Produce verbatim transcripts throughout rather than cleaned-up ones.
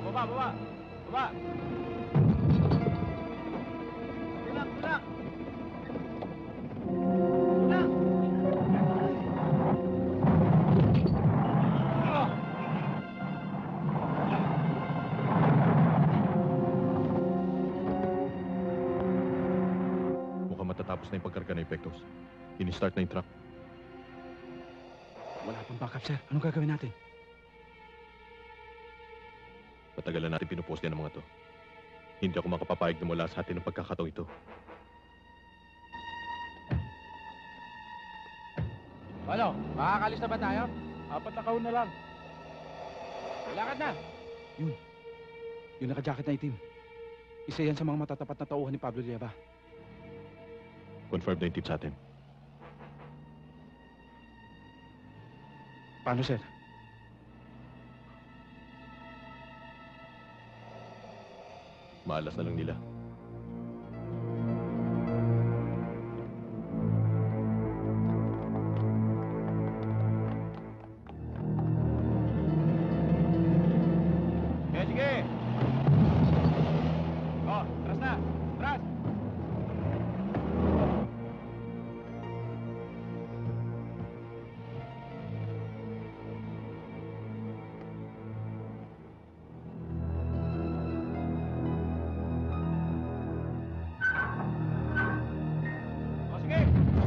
baba, baba! Baba! Tulak, tulak! Tulak! Oh! Mukhang matatapos na yung pagkarga ng epektos. Ini-start na yung truck. Wala pang backup, sir. Anong gagawin natin? Matagal na natin pinuposte ng mga to. Hindi ako makapapayag na mula sa atin ng pagkakataong ito. Ano? Makakalis na ba tayo? Apat na kaon na lang. Lakad na! Yun. Yung naka-jacket na itim. Isa yan sa mga matatapat na tauhan ni Pablo Liaba. Confirm na yung tip sa atin. Paano, sir? Maalas na lang nila. Sige, sige! Oh, tras na! Tras! Oh, sige!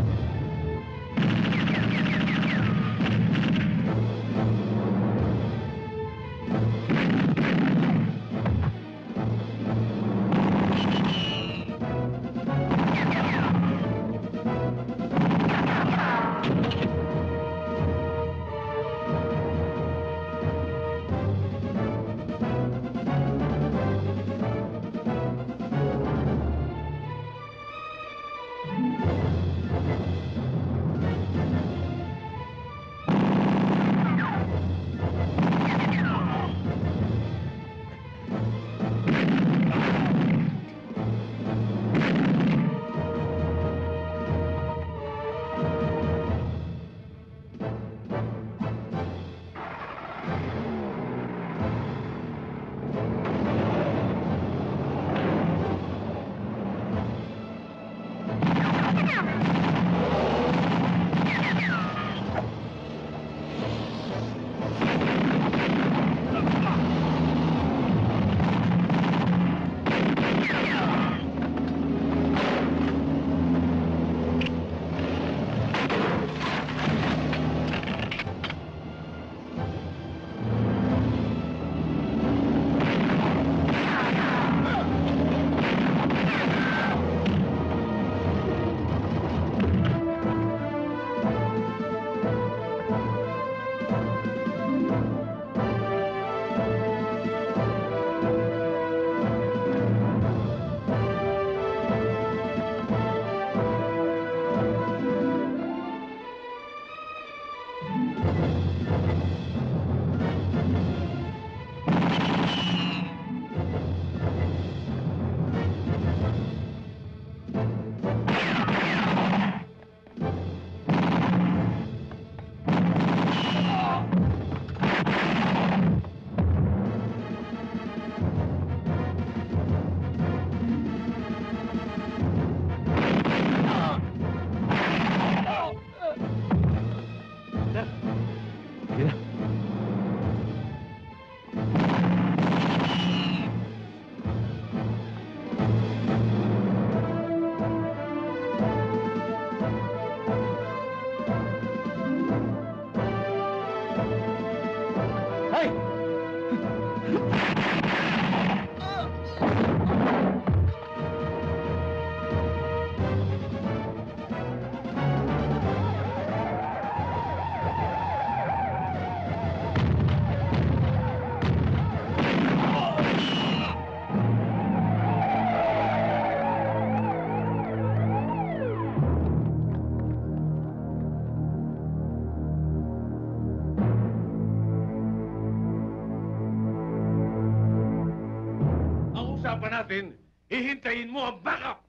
Usapan natin, hihintayin mo ang backup!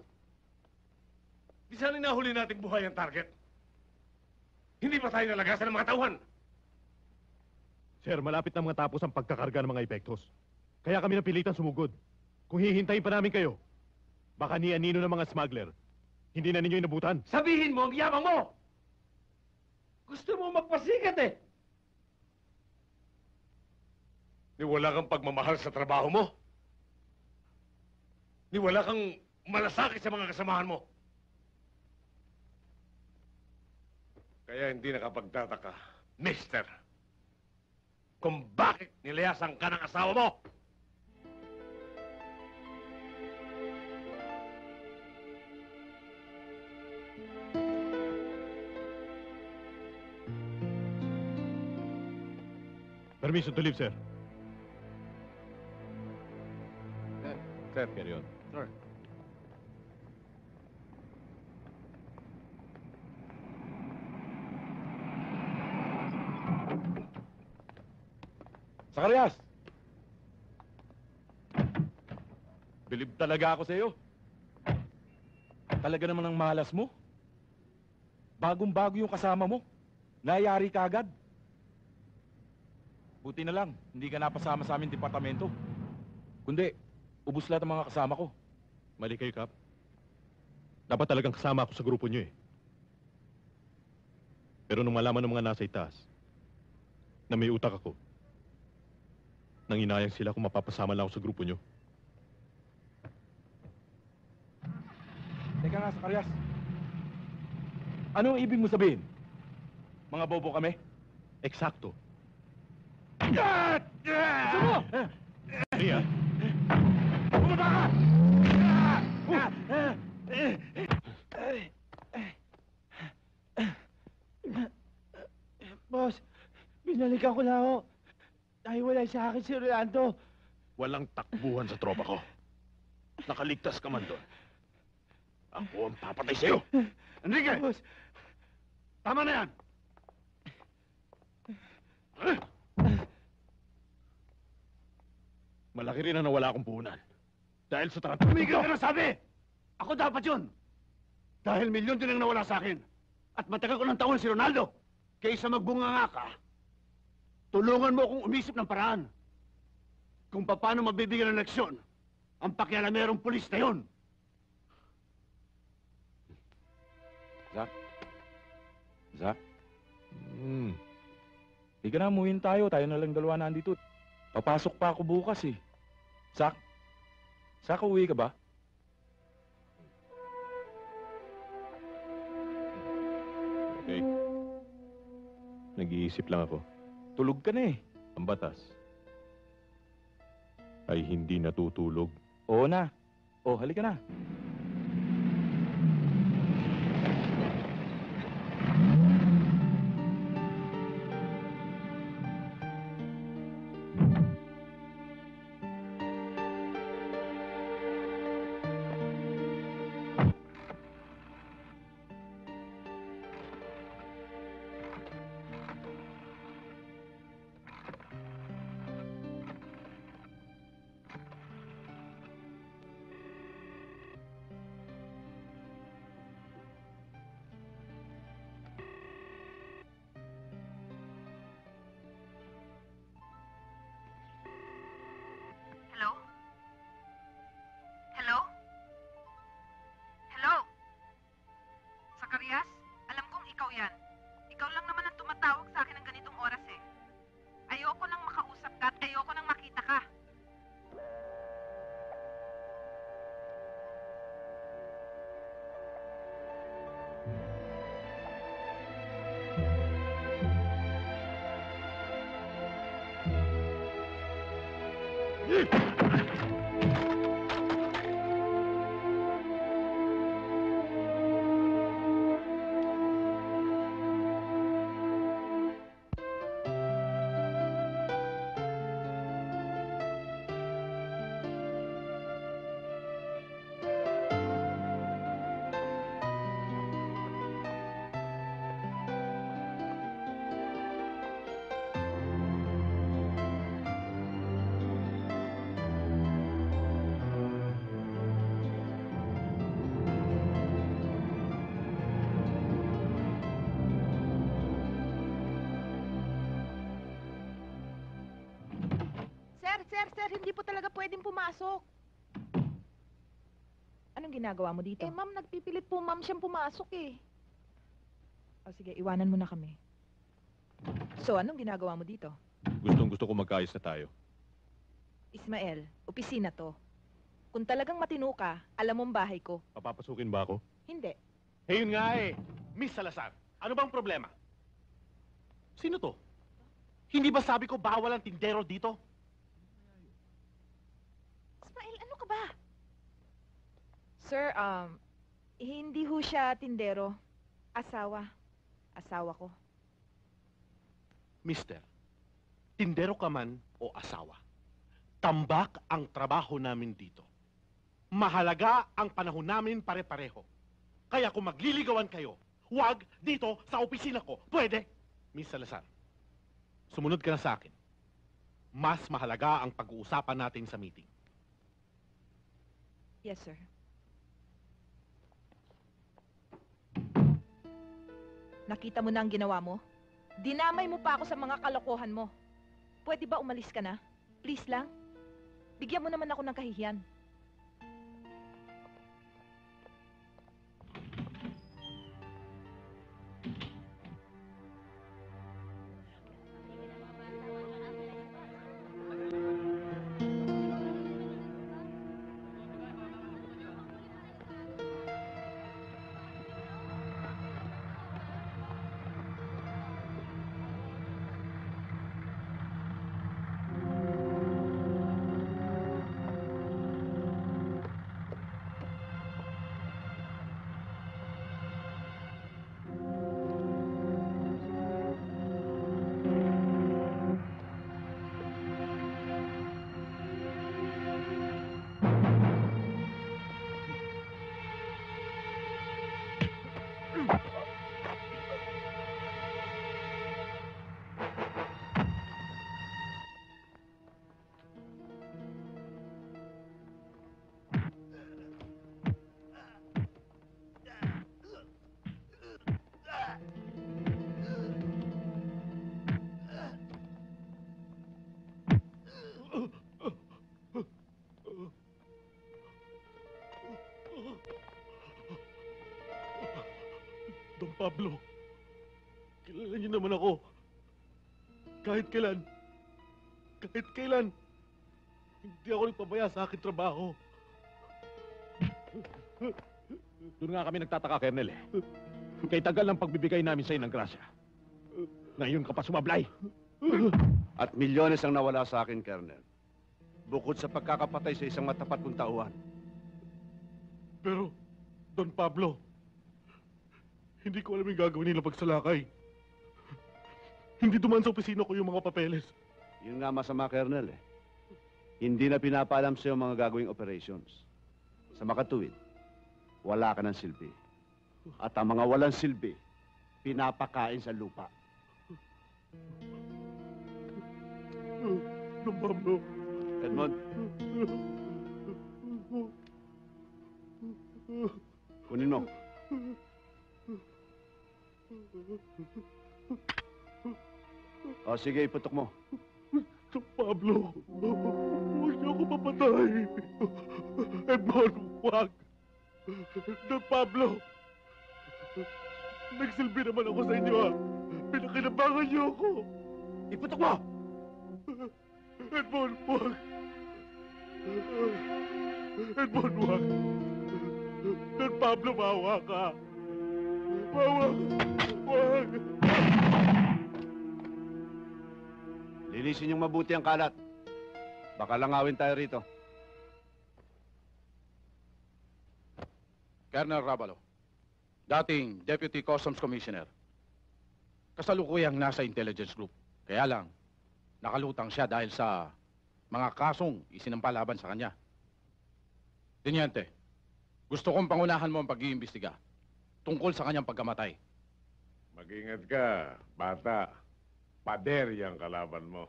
Di sana nahuli natin buhay ang target. Hindi pa tayo nalagasan ng mga tauhan. Sir, malapit na mga tapos ang pagkakarga ng mga epektos. Kaya kami napilitan sumugod. Kung hihintayin pa namin kayo, baka ni anino ng mga smuggler. Hindi na ninyo inabutan. Sabihin mo ang yabang mo! Gusto mo magpasikat eh! Ni wala kang pagmamahal sa trabaho mo? Ni wala kang malasakit sa mga kasamahan mo? Kaya hindi nakapagtataka, mister, kung bakit nilayasan ka ng asawa mo! Permission to leave, sir. Sir, sir, Carry on. sir. Zacarias! Bilib talaga ako sa iyo. Talaga naman ang malas mo. Bagong-bago yung kasama mo. Nayari ka agad. Buti na lang, hindi ka napasama sa aming departamento. Kundi, ubus lahat ang mga kasama ko. Mali kayo, Kap. Dapat talagang kasama ako sa grupo nyo eh. Pero nung malaman ng mga nasa itaas na may utak ako, nang inayang sila kung mapapasama lang ako sa grupo nyo. Teka nga, Zacarias. Anong ibig mo sabihin? Mga bobo kami? Eksakto. Gusto mo? Ria, Bumaba ka! Boss, binalikan ko na ako. Dahil wala sa akin si Rolando. walang takbuhan sa tropa ko. Nakaligtas ka man doon. Ako ang papatay sa'yo. Enrique! Boss, Tama na yan! Malaki rin ang nawala akong puhunan. Dahil sa tarantado Tumigil ka na sabi! Ako dapat yun! Dahil milyon din ang nawala sa akin. At matagal ko ng taon si Ronaldo. Kaysa magbunga nga ka, tulungan mo akong umisip ng paraan. Kung paano mabibigyan ng leksyon ang pakialamerong pulis na yun. Zach? Zach? Hmm. Di ka na, muhin tayo. Tayo na lang dalawa nandito. Papasok pa ako bukas eh. Zach? Zach, uwi ka ba? Okay. Nag-iisip lang ako. Tulog ka na eh. Ang batas ay hindi natutulog. Oo na. Oh, halika na. Hello? Hello? Hello? Zacarias? Alam kong ikaw yan. Ikaw lang naman ang tumatawag sa akin ng ganitong oras eh. Ayoko nang makausap ka at ayoko nang makita ka. sir, sir, hindi po talaga pwedeng pumasok. Anong ginagawa mo dito? Eh, ma'am, nagpipilit po, ma'am, siyang pumasok eh. O sige, iwanan mo na kami. So, anong ginagawa mo dito? Gustong gusto ko magkaayos na tayo. Ismael, opisina to. Kung talagang matino ka, alam mong bahay ko. Papapasukin ba ako? Hindi. Eh, yun nga eh. Miss Salazar, ano bang problema? Sino to? Hindi ba sabi ko bawal ang tindero dito? Ismael, ano ka ba? Sir, um, hindi ho siya tindero. Asawa. Asawa ko. Mister, tindero ka man o asawa, tambak ang trabaho namin dito. Mahalaga ang panahon namin pare-pareho. Kaya kung magliligawan kayo, huwag dito sa opisina ko. Pwede? Miss Salazar, sumunod ka na sa akin. Mas mahalaga ang pag-uusapan natin sa meeting. Yes, sir. Nakita mo na ang ginawa mo? Dinamay mo pa ako sa mga kalokohan mo. Pwede ba umalis ka na? Please lang. Bigyan mo naman ako ng kahihiyan. Don Pablo, kilala niyo naman ako. Kahit kailan, kahit kailan, hindi ako nagpabaya sa aking trabaho. Doon nga kami nagtataka, Colonel eh. Kay tagal ng pagbibigay namin sa'yo ng grasya. Ngayon ka pa sumablay. At milyones ang nawala sa akin, Colonel. Bukod sa pagkakapatay sa isang matapat kong tauhan. Pero, Don Pablo, hindi ko alam yung gagawin nila pagsalakay. Hindi duman sa opisina ko yung mga papeles. Yun nga masama, Colonel eh. Hindi na pinapaalam sa'yo ang mga gagawing operations. Sa makatuwid, wala ka ng silbi. At ang mga walang silbi, pinapakain sa lupa. Don Pablo. Edmond, kunin mo. O sige, iputok mo. Don Pablo, huwag niyo ako papatay. Edmond, huwag. Don Pablo, nagsilbi naman ako sa inyo, ha? Pinakinabangan niyo ako. Iputok mo! Edmond, huwag. Edmond, huwag. Don Pablo, maawa ka. Maawa ka. Huwag. Lilisin yung mabuti ang kalat. Baka langawin tayo rito. Colonel Rabalo, dating Deputy Customs Commissioner. Kasalukuyang nasa intelligence group. Kaya lang, nakalutang siya dahil sa mga kasong isinampalaban sa kanya. Teniente, gusto kong pangunahan mo ang pag-iimbestiga tungkol sa kanyang pagkamatay. Mag-ingat ka, bata. Pader yung kalaban mo.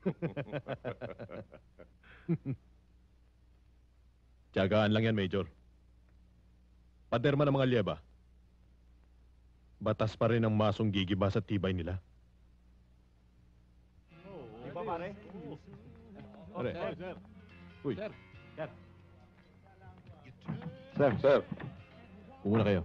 Tiyagaan lang yan, Major. Paderma ng mga liyeba. Batas pa rin ang masong gigiba sa tibay nila. Di ba, pare? Pare. Uy, Sir, sir. umuna kayo.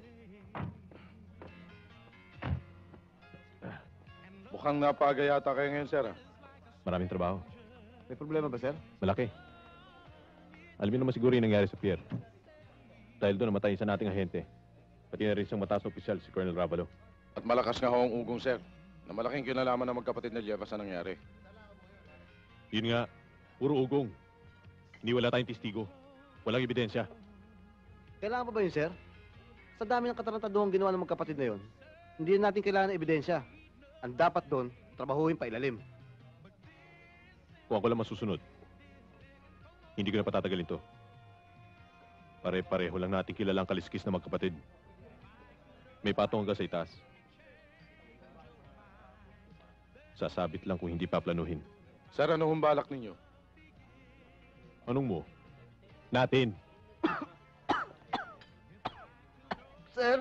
Mukhang napaga yata kayo ngayon, sir. ah. Maraming trabaho. May problema ba, sir? Malaki. Alam niyo naman siguro yung nangyari sa pier. Dahil doon namatay isa nating ahente. Pati na rin siyang mataas na opisyal, si Colonel Ravalo. At malakas nga ho ang ugong, sir. Na malaking kinalaman ng magkapatid na Lieva sa nangyari. Yun nga, puro ugong. Hindi wala tayong testigo. Walang ebidensya. Kailangan pa ba yun, sir? Sa dami ng katarantaduhang ginawa ng magkapatid na yun, hindi natin kailangan ng ebidensya. Ang dapat doon, trabahuhin pa ilalim. Kung ako lang masusunod, hindi ko na patatagalin to. Pare-pareho lang natin kilalang kaliskis na magkapatid. May patong hanggang sa itaas. Sasabit lang kung hindi paplanuhin. Sir, ano hong balak ninyo? Anong mo? Natin. Sir?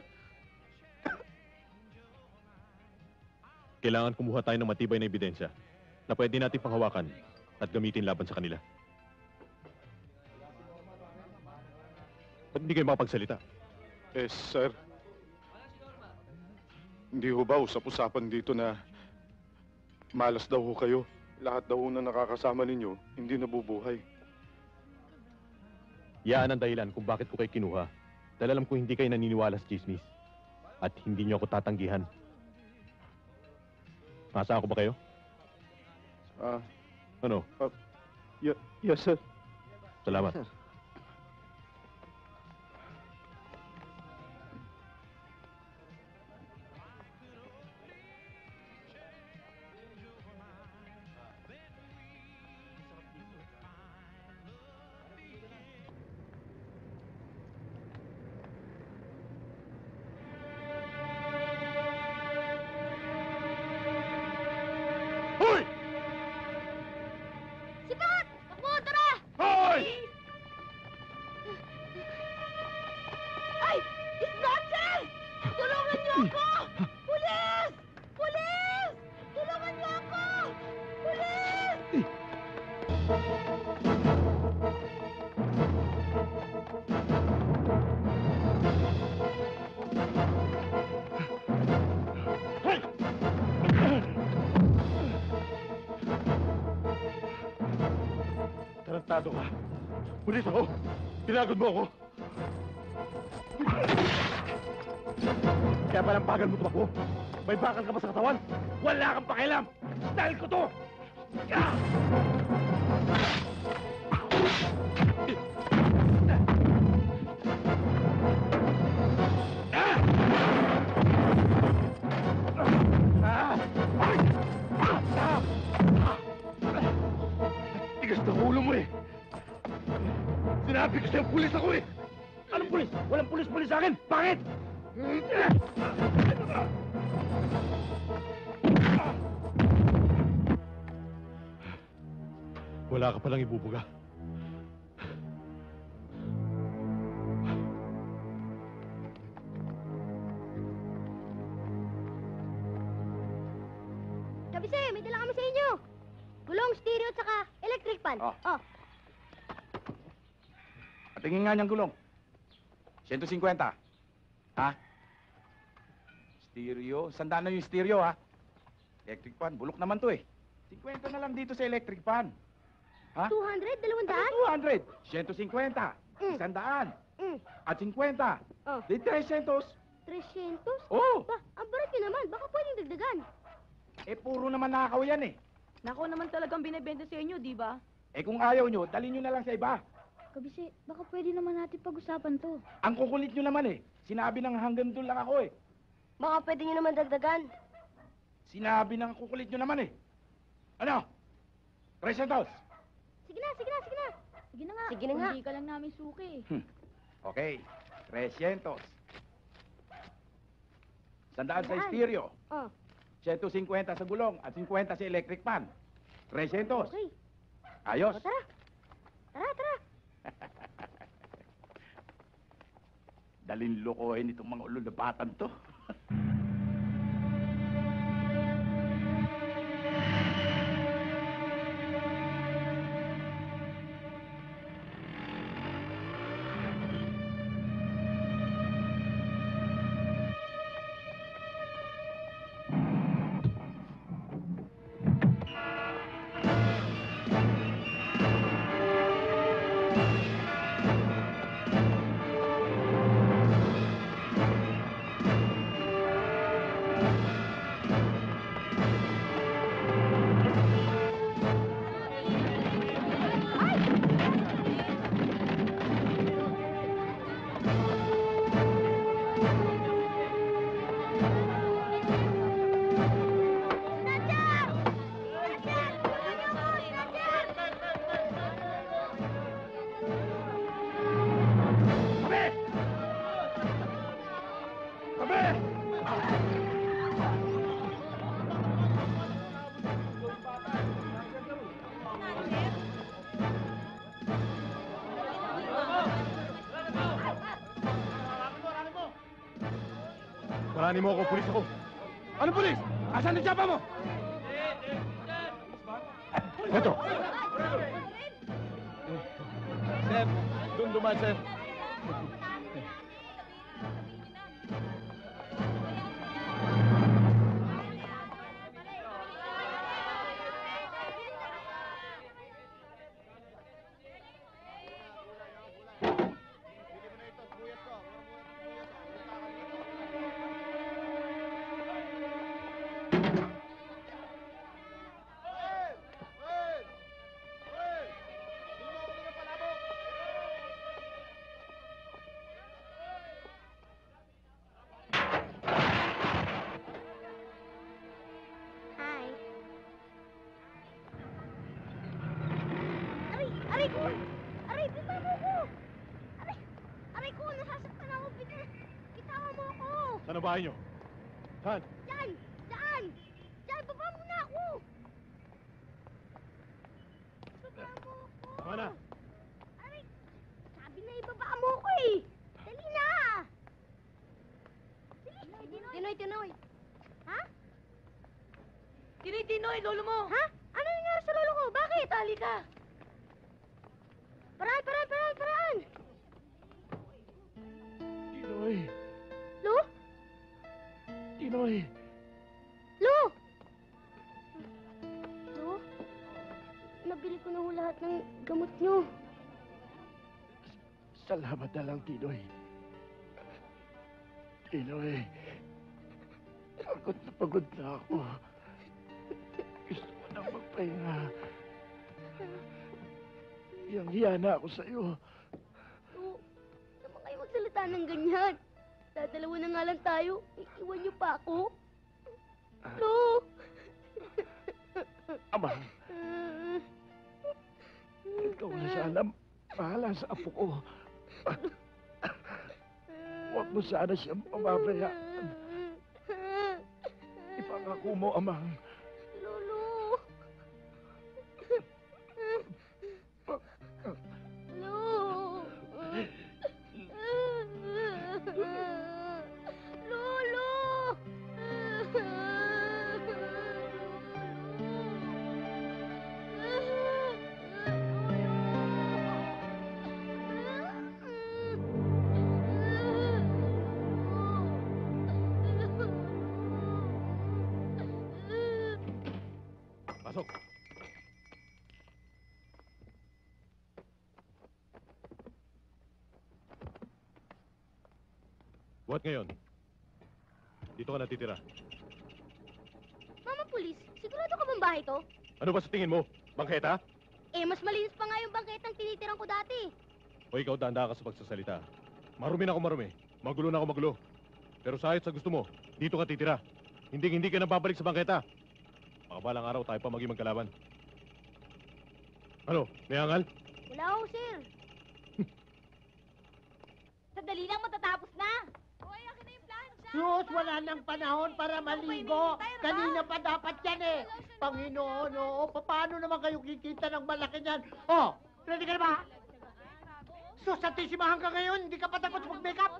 Kailangan kumuha tayo ng matibay na ebidensya na pwede natin panghawakan at gamitin laban sa kanila. Ba't hindi kayo makapagsalita? Eh, sir. Hindi ho ba usap-usapan dito na malas daw ho kayo? Lahat daw ho na nakakasama ninyo, hindi nabubuhay. Yaan ang dahilan kung bakit ko kayo kinuha. Dahil alam ko hindi kayo naniniwala sa chismis. At hindi niyo ako tatanggihan. Masama ko ba kayo? Ah, Ano? y- yes, sir. Salamat. Sir. Sipat! Takbo, tara! Hoy! Ay! Isnatche! Tulungan niyo ako! Pulis! Pulis! Tulungan niyo ako! Pulis! Tarantado ka. Pulis ako. Pinagod mo ako. Kaya palang bagal mo tumakbo. May bakal ka ba sa katawan? Wala kang pakialam. Style ko to. Ah! Ah! Ah! Tigas ng ulo mo eh. Sinabi ko sa'yo, pulis ako eh. Anong pulis? Walang pulis-pulis sa akin. Bakit? Wala ka palang ibubuga. Kabise, may dala kami sa inyo. Gulong, stereo, at saka electric fan. Oh. Oh. Patingin nga niyang gulong. one fifty. Ha? Stereo. Sandaan na yung stereo, ha? Electric fan. Bulok naman to, eh. fifty na lang dito sa electric fan. Ha? two hundred? Dalawang daan? two hundred. one fifty. Mm. Isandaan. Mm. At fifty. Oh. Di three hundred. three hundred? Oh! Ba, ang barat nyo naman. Baka pwedeng dagdagan. Eh, puro naman nakaw yan, eh. Nako naman talagang binibenta sa inyo, di ba? Eh, kung ayaw nyo, dalhin nyo na lang sa iba. Kabise, baka pwede naman natin pag-usapan to. Ang kukulit nyo naman, eh. Sinabi ng hanggang doon lang ako, eh. Baka pwede nyo naman dagdagan. Sinabi ng kukulit nyo naman, eh. Ano? three hundred. Sige na, sige na, sige na. Sige na nga. Sige na nga. Hindi ka lang namin suki. Okay. three hundred. Sandaan sa Sandaan. stereo. Oh, one fifty sa gulong at fifty sa electric fan. three hundred. okay. Ayos. O, tara. Tara, tara. Dalin lokohin itong mga ululabatan to. Alalahanin mo ako, pulis ako. Ano, pulis? Asan ang tsapa mo? Ito. Sir, doon duman, sir. Hi. Aray! Aray ko! Aray, bitawan mo ko! Aray! Aray ko! Nasasaktan ako! Bit- Bitawan mo ako! Saan ang bahay niyo? Saan? Diyan! Diyan! Diyan! Baba mo na ako! Baba mo ako! Tama na. Aray! Sabi na ibaba mo ako eh! Dali na! Dali! Tinoy, Tinoy! Ha? Tinoy-tinoy, lolo mo! Ha? Ano nangyari sa lolo ko? Bakit? Halika! Paraan, paraan, paraan, paraan! Tinoy! Lo? Tinoy! Lo! Lo? Nabili ko na ho lahat ng gamot nyo. Salamat na lang, Tinoy. Tinoy, pagod na pagod na ako. Gusto ko nang magpahinga. Hiyang-hiya na ako sa'yo. Lo, naman kayo magsalita ng ganyan. Dadalawa na nga lang tayo. Iiwan niyo pa ako. Lo! Ama, ikaw na sana bahala sa apo ko. Huwag mo sana siyang pababayaan. Ipangako mo, Amang. Lolo! Lo! Lolo! Pasok. Buhat ngayon. Dito ka natitira. Mama Pulis, sigurado ka bang bahay to? Ano ba sa tingin mo? Bangketa? Eh, mas malinis pa nga yung bangketang tinitirang ko dati. O ikaw, dahan-dahan ka sa pagsasalita. Marumi na ako marumi. Magulo na ako magulo. Pero sa ayot sa gusto mo, dito ka titira. Hindi hindi ka na babalik sa bangketa. Baka balang araw tayo pa maging magkalaban. Ano? May angal? Wala ho, sir. Sandali lang, matatapos na. Sus, wala nang panahon para maligo. Kanina pa dapat yan eh. Panginoon, oo. Paano naman kayo kikita ng malaki niyan? Oh, ready ka na ba? Sus, atisimahan ka ngayon. Hindi ka pa takot mag-makeup.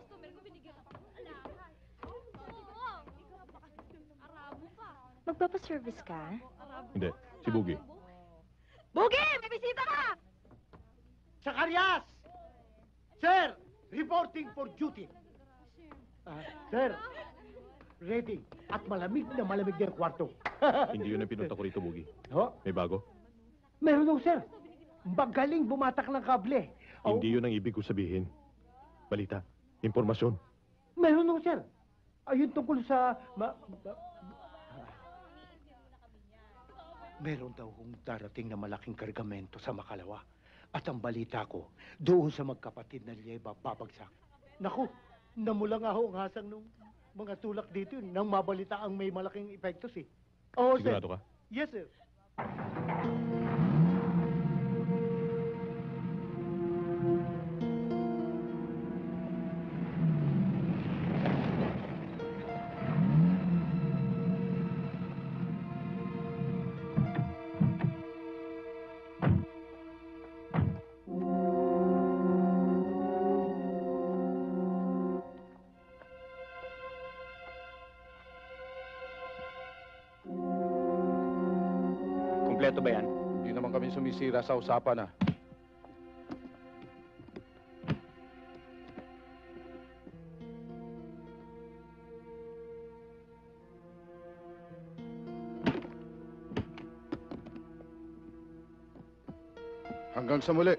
Magpapaservice ka? Hindi. Si Bugi. Bugi! May bisita ka! Sakarias! Sir, reporting for duty. Ah, sir, ready. At malamig na malamig na yung kwarto. Hindi yun ang pinunta ko rito, Bugi. Ho? May bago? Meron daw, sir. Magaling bumatak ng kable. Oh, Hindi yun ang ibig ko sabihin. Balita. Impormasyon. meron daw, sir. Ayun tungkol sa... Ma, ma- meron daw hong darating na malaking kargamento sa Makalawa. At ang balita ko, doon sa magkapatid na Lieba babagsak. Naku, namula nga ho ang hasang nung mga tulak dito yun nang mabalita ang may malaking epektos eh. Oo, sir. Sigurado ka? Yes, sir. ba yan? Hindi naman kami sumisira sa usapan, ah. Hanggang sa muli.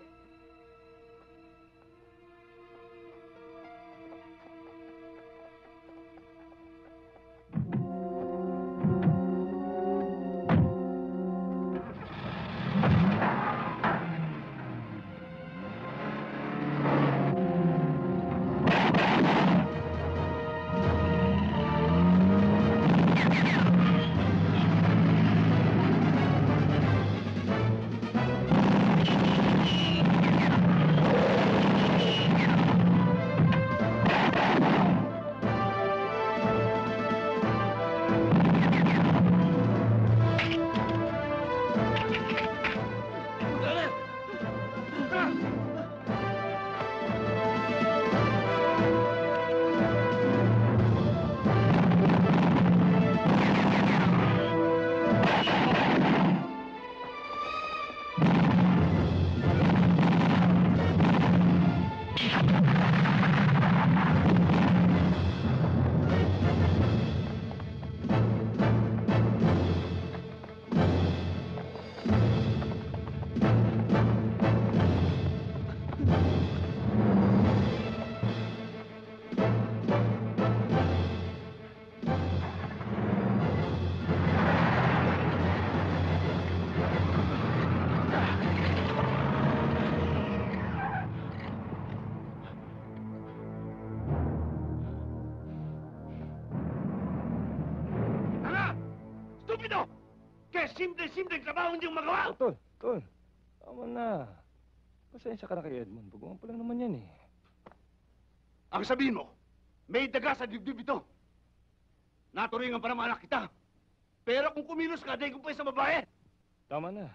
Stupido! Kaya simple-simple trabaho hindi yung magawa! Tol, tol. Tama na. Pasensya ka na kay Edmond. Baguhan pa lang naman yan eh. Ang sabihin mo, may daga sa dibdib ito. Naturingan pa naman anak kita. Pero kung kumilos ka, dahil kung pa sa babae. Tama na.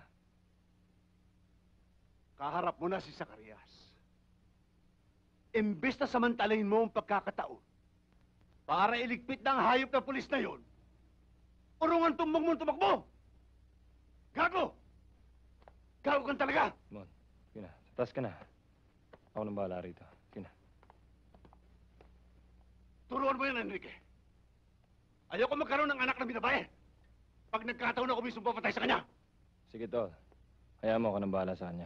Kaharap mo na si Zacarias. Imbes na samantalahin mo ang pagkakataon para iligpit ng hayop na pulis na yon, urungan tumbang mo ang tumakbo! Gago! Gago kang talaga! Mon, sige na. Tatas ka na. Ako nang bahala rito. Sige na. Turuan mo yan, Enrique. Ayoko magkaroon ng anak na binabae. Pag nagkataon ako mismo papatay sa kanya. Sige, tol. Hayaan mo ako nang bahala sa kanya.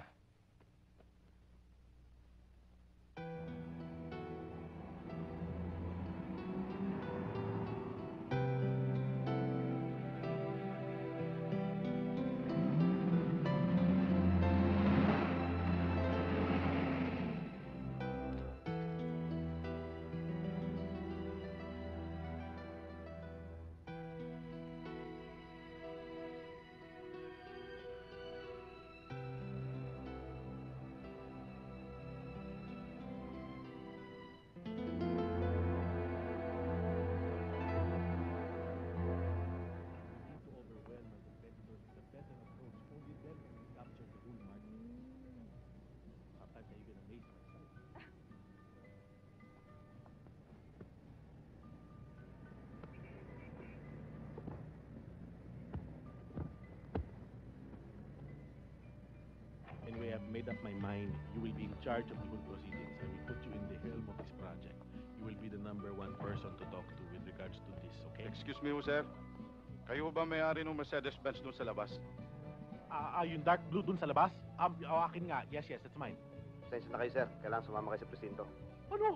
Anyway, I've made up my mind. You will be in charge of the whole proceedings. I will put you in the helm of this project. You will be the number one person to talk to with regards to this, okay? Excuse me, sir. Kayo ba may-ari ng Mercedes-Benz doon sa labas? Ah, ah, yung dark blue dun sa labas? Um, oh, akin nga. Yes, yes, that's mine. Pasensya na kayo, sir. Kailangan sumama kayo sa presinto. Ano?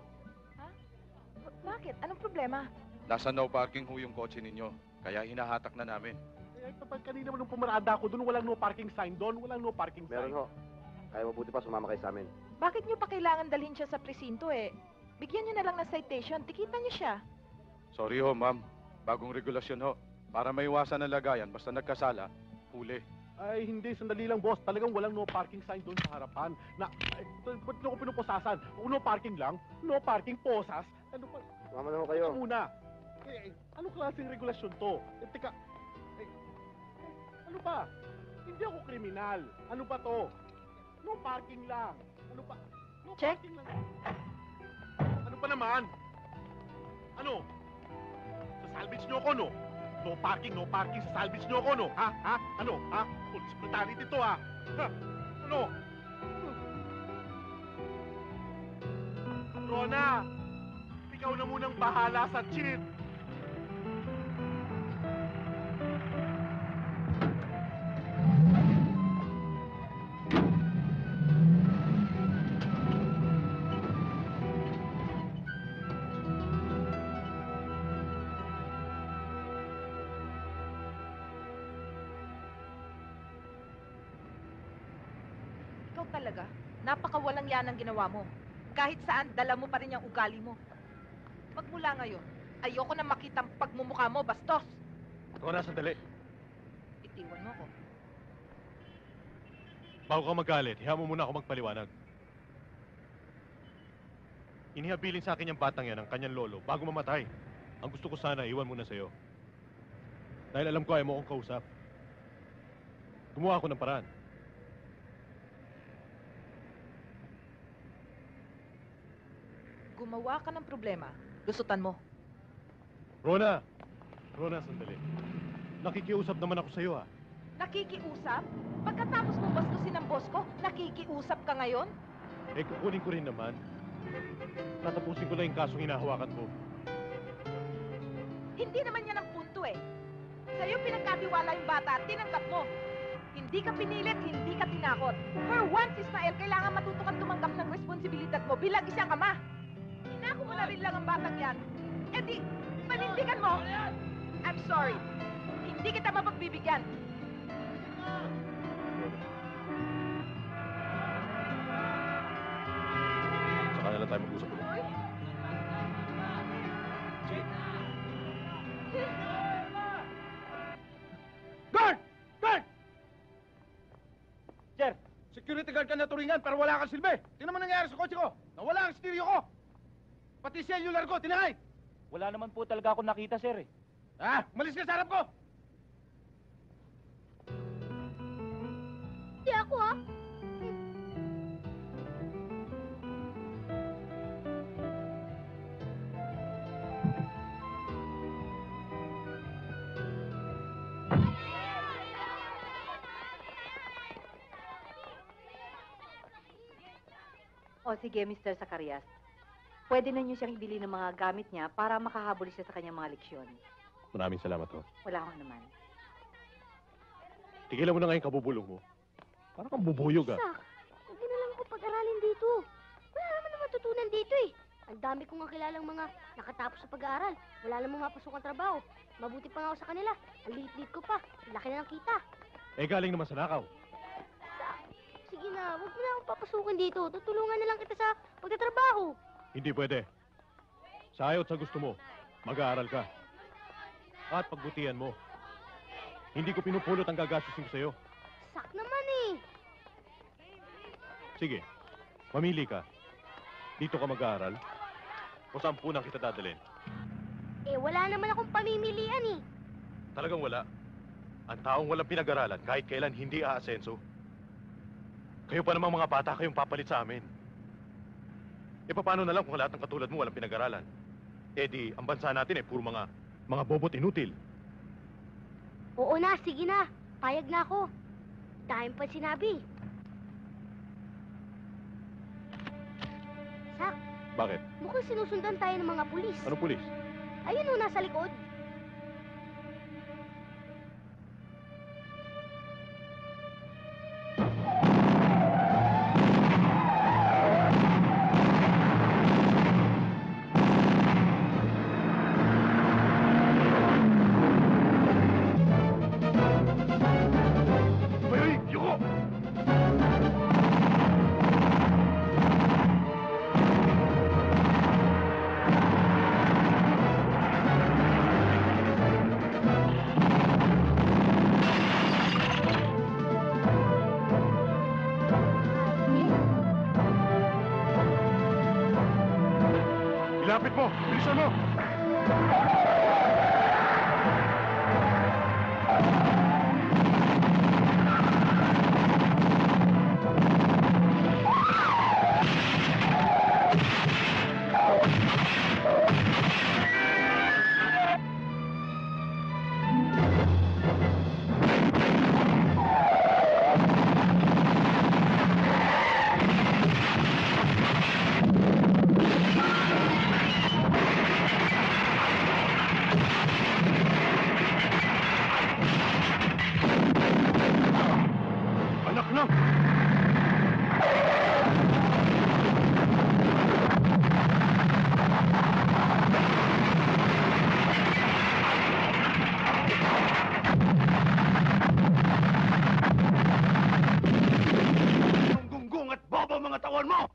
Bakit? Anong problema? Nasa no parking ho yung kotse ninyo. Kaya hinahatak na namin. Eh, kapag kanina mo nung pumarada ko, doon walang no parking sign. Doon walang no parking sign. Meron ho. Kaya mabuti pa sumama kayo sa amin. Bakit nyo pa kailangan dalhin siya sa presinto eh? Bigyan nyo na lang ng citation. Tikitan nyo siya. Sorry ho, ma'am. Bagong regulasyon ho. Para maiwasan ang lagayan, basta nagkasala, huli. Ay, hindi. Sandali lang, boss. Talagang walang no parking sign doon sa harapan. Na, ay, ba't nyo ko pinuposasan? Kung no parking lang, no parking posas. Ano pa? Sumama na ho kayo. Ano muna? Eh, eh, anong klaseng regulasyon to? Eh, teka. Eh, ano pa? Hindi ako kriminal. Ano pa to? No parking lang. Ano pa? No Check. parking lang. Ano pa naman? Ano? Sa salvage nyo ko, no? No parking, no parking sa salvage nyo ako, no? Ha? Ha? Ano? Ha? Police brutality to, ha? Ha? Ano? Rona! Ikaw na munang bahala sa cheat! Ikaw talaga, napakawalang yan ang ginawa mo. Kahit saan, dala mo pa rin yung ugali mo. Magmula ngayon, ayoko na makita ang pagmumukha mo, bastos. Rona, sandali. Itiwan mo ko. Bago ka magalit, hiya mo muna ako magpaliwanag. Inihabilin sa akin yung batang yan, ang kanyang lolo, bago mamatay. Ang gusto ko sana, iwan muna sa'yo. Dahil alam ko, ayaw mo akong kausap. Gumawa ako ng paraan. Gumawa ka ng problema, lusutan mo. Rona! Rona, sandali. Nakikiusap naman ako sa'yo, ha? Nakikiusap? Pagkatapos mo bastusin ang boss ko, nakikiusap ka ngayon? Eh, kukunin ko rin naman. Tatapusin ko lang yung kasong hinahawakan mo. Hindi naman yan ang punto eh. Sa'yo pinagkatiwala yung bata at tinanggap mo. Hindi ka pinilit, hindi ka tinakot. For once, Ismael, kailangan matuto kang tumanggap ng responsibilidad mo bilang isang ama. Inako mo na rin lang ang batang yan. Eh di, panindigan mo. I'm sorry. Hindi kita mapagbibigyan. Saka na lang tayo mag-usap ulit. Guard! Guard! Sir, security guard ka na turingan pero wala kang silbi. Tingnan mo nangyari sa kotse ko. Nawala ang stereo ko. Pati cellular ko, tinangay. Wala naman po talaga ako nakita, sir eh. Ah, malis ka sa harap ko. Di ako, ha? O sige, Mister Zacarias. Pwede na niyo siyang ibili ng mga gamit niya para makahabol siya sa kanyang mga leksyon. Maraming salamat, ho. Wala akong naman. Tigilan mo na nga yung kabubulong mo. Parang kang bubuyog, ah. Sak, hindi na lang ako pag-aralin dito. Wala naman naman tutunan dito eh. Ang dami kong nga kilalang mga nakatapos sa pag-aaral. Wala namang mapasok ang trabaho. Mabuti pa nga ako sa kanila. Ang liit-liit ko pa. Laki na ng kita. Eh, galing naman sa nakaw. Sak, sige na. Huwag mo na akong papasukin dito. Tutulungan na lang kita sa pagtatrabaho. Hindi pwede. Sa ayaw at sa gusto mo, mag-aaral ka. At pagbutihan mo. Hindi ko pinupulot ang gagastusin ko sa'yo. Sak naman eh. Sige, mamili ka. Dito ka mag-aaral o saan punang kita dadalhin? Eh, wala naman akong pamimilian eh. Talagang wala. Ang taong walang pinag-aralan, kahit kailan hindi aasenso. Kayo pa namang mga bata kayong papalit sa amin. E paano na lang kung lahat ng katulad mo walang pinag-aralan? Eh di, ang bansa natin eh, puro mga, mga bobot inutil. Oo na, sige na. Payag na ako. Dahil pa sinabi. Sak, Bakit? mukhang sinusundan tayo ng mga pulis. Anong pulis? Ayun o, nasa likod. Ilapit mo! Bilisan mo! katawan mo!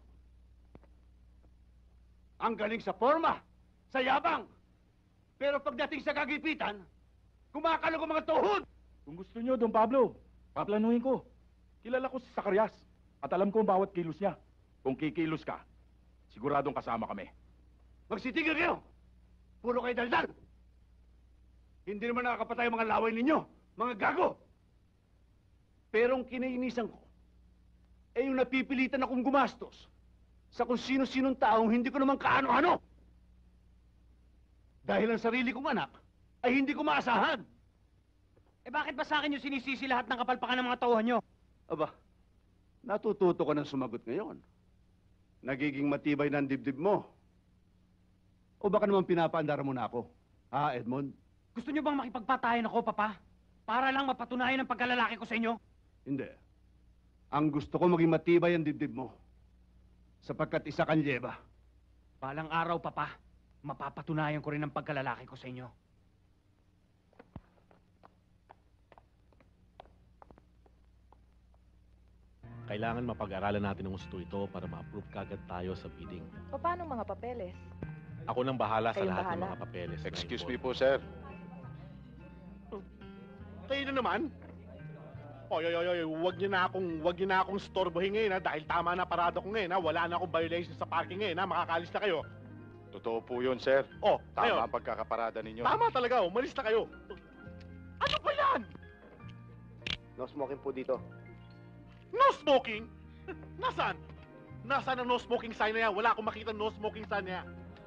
Ang galing sa forma, sa yabang. Pero pagdating sa kagipitan, kumakalog ang mga tuhod! Kung gusto nyo, Don Pablo, paplanuhin ko. Kilala ko si Zacarias at alam ko ang bawat kilos niya. Kung kikilos ka, siguradong kasama kami. Magsitigil kayo! Puro kayo daldal! Hindi naman nakakapatay ang mga laway ninyo, mga gago! Pero ang kinainisan ko, eh yung napipilitan akong gumastos sa kung sino-sinong taong hindi ko naman kaano-ano. Dahil ang sarili kong anak ay hindi ko maasahan. Eh bakit ba sa akin yung sinisisi lahat ng kapalpakan ng mga tauhan nyo? Aba, natututo ka ng sumagot ngayon. Nagiging matibay na ang dibdib mo. O baka naman pinapaandara mo na ako? Ha, Edmond? Gusto nyo bang makipagpatayan ako, Papa? Para lang mapatunayan ang pagkalalaki ko sa inyo? Hindi. Ang gusto ko maging matibay ang dibdib mo. Sapagkat isa kang liyeba. Balang araw, Papa, mapapatunayan ko rin ang pagkalalaki ko sa inyo. Kailangan mapag-aralan natin ng gusto ito para ma-approve kagad tayo sa bidding. O paano mga papeles? Ako nang bahala sa Kayong lahat ng bahala. mga papeles. na Excuse me involved. po, sir. Kayo na naman? Oy, oy, oy, oy, huwag niyo na akong, huwag niyo na akong storbohin ngayon, ha, dahil tama na parada ko ngayon, ha. Wala na akong violation sa parking ngayon, ha. Makakalis na kayo. Totoo po yun, sir. Oh, Tama ngayon. ang pagkakaparada ninyo. Tama talaga, umalis na kayo. Ano ba yan? No smoking po dito. No smoking? Nasaan? Nasaan ang no smoking sign na yan? Wala akong makita no smoking sign na yan.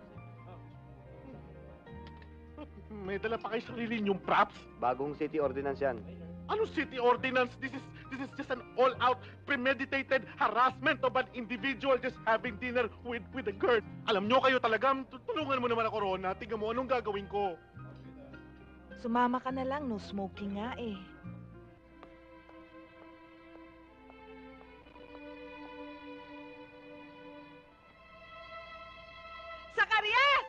May dala pa kayo sarili yung props? Bagong city ordinance yan. Ano city ordinance? This is this is just an all-out premeditated harassment of an individual just having dinner with with a girl. Alam nyo kayo talaga, tulungan mo naman ako, Rona. Tingnan mo, anong gagawin ko? Sumama ka na lang, no smoking nga eh. Zacarias!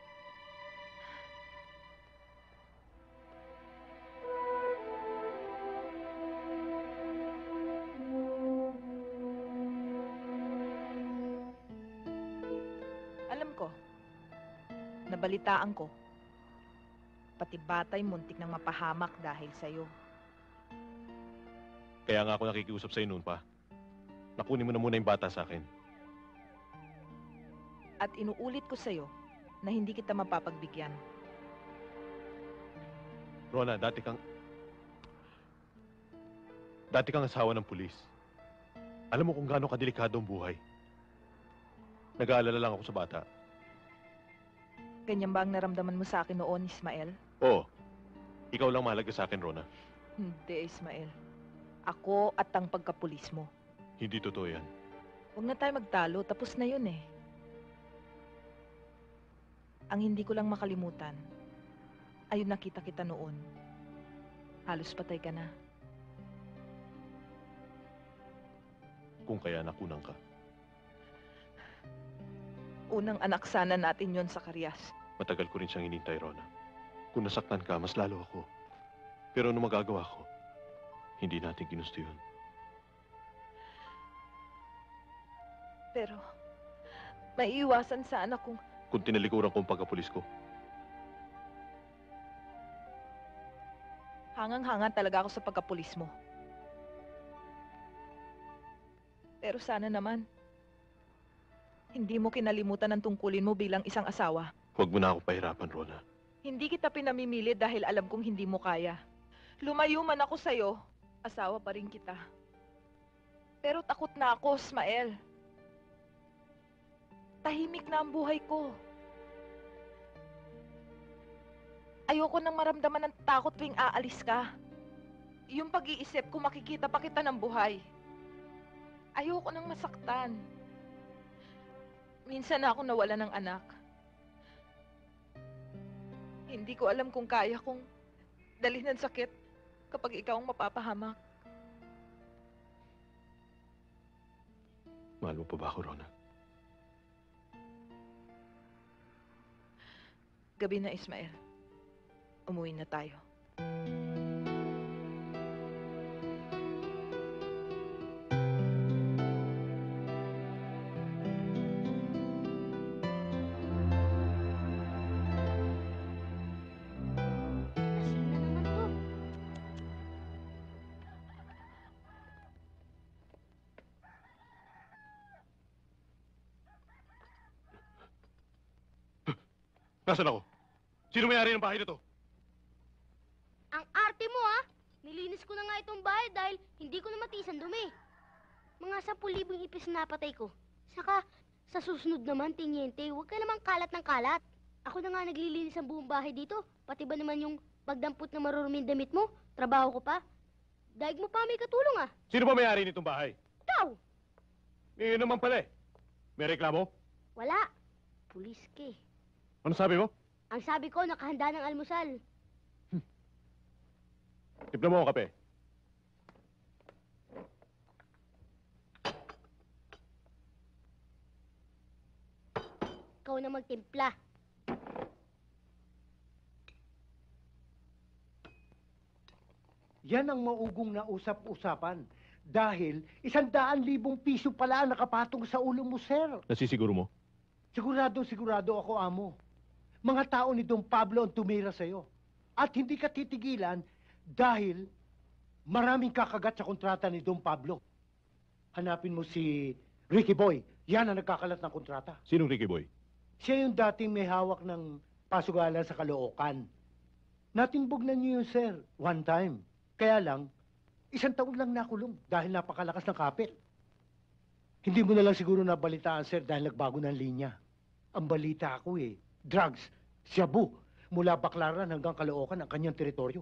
Alam ko, nabalitaan ko, pati batay muntik nang mapahamak dahil sa'yo. Kaya nga ako nakikiusap sa'yo noon pa. Nakunin mo na muna yung bata sa akin. At inuulit ko sa'yo na hindi kita mapapagbigyan. Rona, dati kang... Dati kang asawa ng pulis. Alam mo kung gaano kadelikado ang buhay. Nag-aalala lang ako sa bata. Ganyan ba ang naramdaman mo sa akin noon, Ismael? Oo. Ikaw lang mahalaga sa akin, Rona. Hindi, Ismael. Ako at ang pagkapulis mo. Hindi totoo yan. Huwag na tayo magtalo, tapos na yun eh. Ang hindi ko lang makalimutan, ay yung nakita kita noon. Halos patay ka na. Kung kaya nakunan ka. Unang anak sana natin yon sa Zacarias. Matagal ko rin siyang inintay, Rona. Kung nasaktan ka, mas lalo ako. Pero ano magagawa ko? Hindi natin ginusto yun. Pero, maiiwasan sana kung... Kung tinalikuran ko ang pagkapulis ko. Hangang-hanga talaga ako sa pagkapulis mo. Pero sana naman, hindi mo kinalimutan ang tungkulin mo bilang isang asawa. Huwag mo na ako pahirapan, Rona. Hindi kita pinamimili dahil alam kong hindi mo kaya. Lumayo man ako sa'yo, asawa pa rin kita. Pero takot na ako, Ismael. Tahimik na ang buhay ko. Ayoko nang maramdaman ng takot tuwing aalis ka. Yung pag-iisip kung makikita pa kita ng buhay. Ayoko nang masaktan. Minsan na ako nawala ng anak. Hindi ko alam kung kaya kong dalhin ng sakit kapag ikaw ang mapapahamak. Mahal mo pa ba ako, Rona? Gabi na, Ismael. Umuwi na tayo. Nasaan ako? Sino may-ari ng bahay na to? Ang arte mo, ha? Nilinis ko na nga itong bahay dahil hindi ko na matiis ang dumi. Mga sampung libong ipis na napatay ko. Saka, sa susunod naman, Tiniente, huwag ka namang kalat ng kalat. Ako na nga naglilinis ang buong bahay dito. Pati ba naman yung pagdampot na maruruming damit mo? Trabaho ko pa. Daig mo pa may katulong, ah. Sino ba may-ari nitong bahay? Ikaw! Eh, naman pala eh. May reklamo? Wala. Pulis ka eh. Ano sabi mo? Ang sabi ko, nakahanda ng almusal. Tipla mo ako kape. Ikaw na magtimpla. Yan ang maugong na usap-usapan. Dahil isang daan libong piso pala ang nakapatong sa ulo mo, sir. Nasisiguro mo? Sigurado, sigurado ako, amo. Mga tao ni Don Pablo ang tumira sa'yo. At hindi ka titigilan dahil maraming kakagat sa kontrata ni Don Pablo. Hanapin mo si Ricky Boy. Yan ang nagkakalat ng kontrata. Sinong Ricky Boy? Siya yung dating may hawak ng pasugalan sa Caloocan. Natingbognan niyo yun, sir, one time. Kaya lang, isang taon lang nakulong dahil napakalakas ng kapit. Hindi mo na lang siguro nabalitaan, sir, dahil nagbago ng linya. Ang balita ko eh, drugs, shabu, mula Baclaran hanggang Caloocan ang kanyang teritoryo.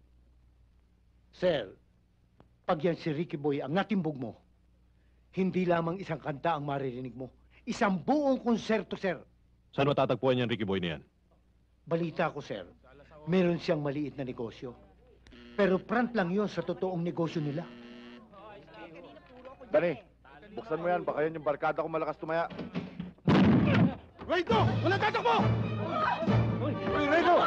Sir, pag yan si Ricky Boy ang natimbog mo, hindi lamang isang kanta ang maririnig mo. Isang buong konserto, sir. Saan matatagpuan yan, Ricky Boy na yan? Balita ko, sir, meron siyang maliit na negosyo. Pero front lang yon sa totoong negosyo nila. Dani, buksan mo yan. Baka yan yung barkada ko malakas tumaya. Raydo! Walang tatakbo! Uy, Raydo!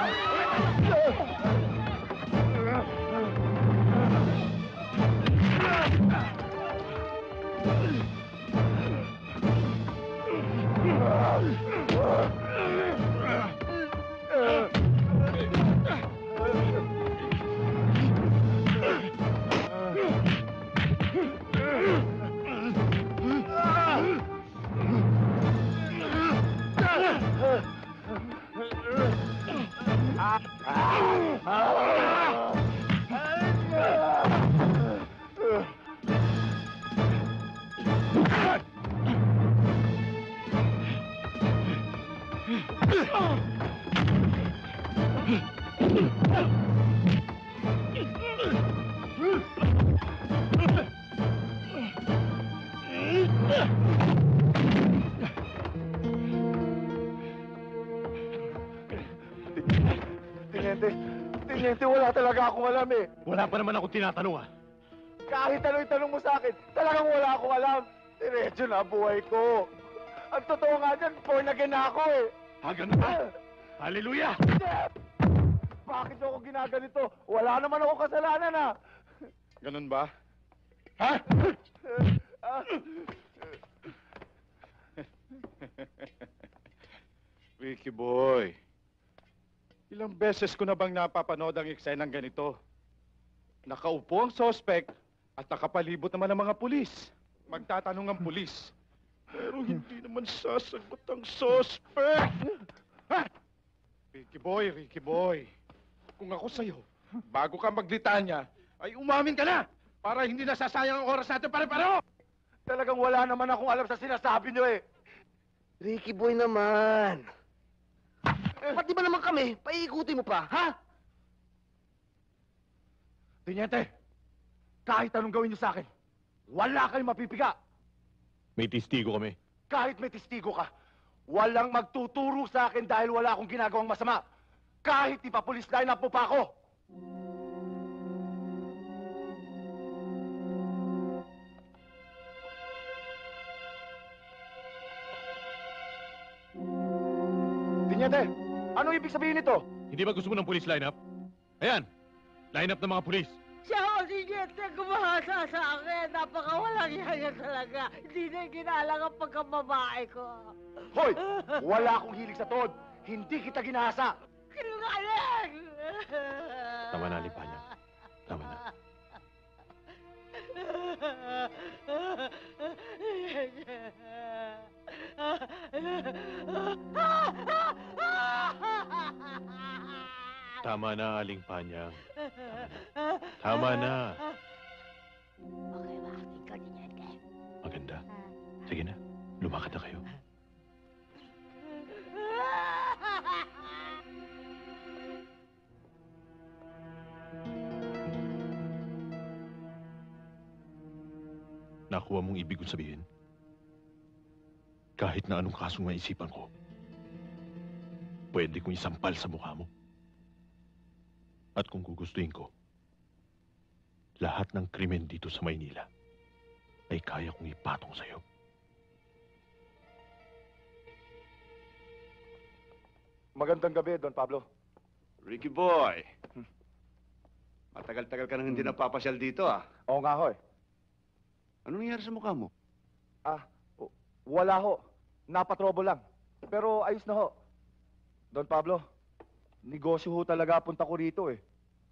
Tiniente, Tiniente, wala talaga akong alam eh. Wala pa naman akong tinatanong ah. Kahit ano itanong mo sa akin, talagang wala akong alam. Diretso na buhay ko. Ang totoo nga dyan, born again na ako eh. Ah, ganun ba? Hallelujah! Bakit mo ako ginaganito? Wala naman ako kasalanan ah. Ganun ba? Ha? Ah. Ricky Boy, ilang beses ko na bang napapanood ang eksenang ganito? Nakaupo ang sospek at nakapalibot naman ang mga pulis. Magtatanong ang pulis. Pero hindi naman sasagot ang sospek. Ha? Ricky Boy, Ricky Boy, kung ako sa'yo, bago ka maglitanya, ay umamin ka na para hindi nasasayang ang oras natin pare-pareho! Talagang wala naman akong alam sa sinasabi niyo eh. Ricky Boy naman. Pati ba naman kami? Paiikutin mo pa, ha? Tiniente, kahit anong gawin niyo sa akin, wala kayong mapipiga. May testigo kami. Kahit may testigo ka, walang magtuturo sa akin dahil wala akong ginagawang masama. Kahit ipapulis line up mo pa ako. Tiniente, ano ibig sabihin nito? Hindi ba gusto mo ng police lineup? Ayan, lineup ng mga pulis. Siya o si Jete kumahasa sa akin. Napakawalang yaya talaga. Hindi na ginalang ang pagkababae ko. Hoy! Wala akong hilig sa tod. Hindi kita ginahasa. Sinungaling! Tama na, Limpanya. Tama na. Ah! Tama na, Aling Panyang. Tama na. Okay, bakit ka din yan, Maganda. Sige na, lumakad na kayo. Nakuha mong ibig kong sabihin? Kahit na anong kasong maisipan ko, pwede kong isampal sa mukha mo. At kung gugustuhin ko, lahat ng krimen dito sa Maynila ay kaya kong ipatong sa'yo. Magandang gabi, Don Pablo. Ricky boy. Matagal-tagal ka nang hindi napapasyal dito, ah. Oo nga ho eh. Anong nangyari sa mukha mo? Ah, w- wala ho. Napatrobo lang. Pero ayos na ho. Don Pablo, negosyo ho talaga punta ko rito eh.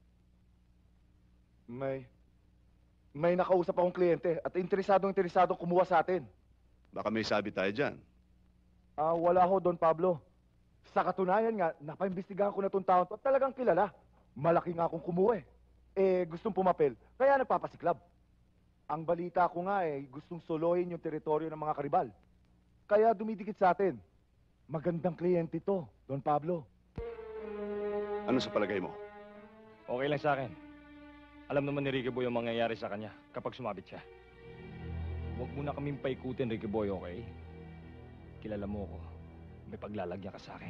May... May nakausap akong kliyente at interesadong interesadong kumuha sa atin. Baka may sabi tayo dyan. Ah, wala ho, Don Pablo. Sa katunayan nga, napaimbestigahan ko na itong taon to at talagang kilala. Malaki nga akong kumuha eh. Eh, gustong pumapel, kaya nagpapasiklab. Ang balita ko nga eh, gustong solohin yung teritoryo ng mga karibal. Kaya dumidikit sa atin. Magandang kliyente to, Don Pablo. Ano sa palagay mo? Okay lang sa akin. Alam naman ni Ricky Boy ang mangyayari sa kanya kapag sumabit siya. Huwag mo na kaming paikutin, Ricky Boy, okay? Kilala mo ko. May paglalagyan ka sa akin.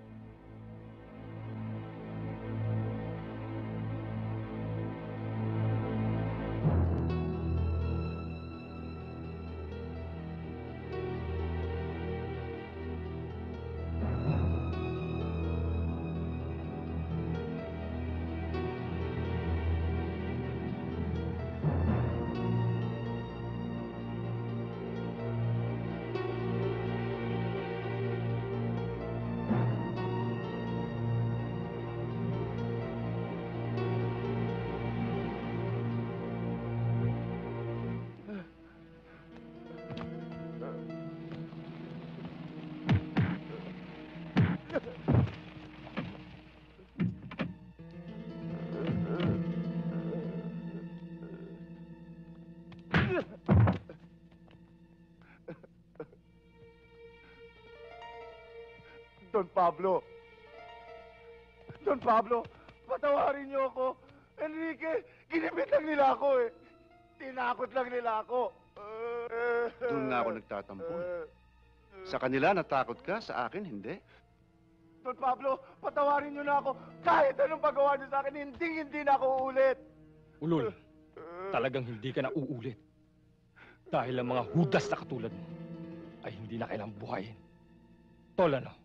Don Pablo. Don Pablo, patawarin niyo ako. Enrique, ginibit lang nila ako eh. Tinakot lang nila ako. Doon nga ako nagtatampon. Sa kanila, natakot ka. Sa akin, hindi. Don Pablo, patawarin niyo na ako. Kahit anong pagawa niyo sa akin, hindi, hindi na ako uulit. Ulol, talagang hindi ka na uulit. Dahil ang mga hudas na katulad mo ay hindi na kailangang buhayin. Tol, ano?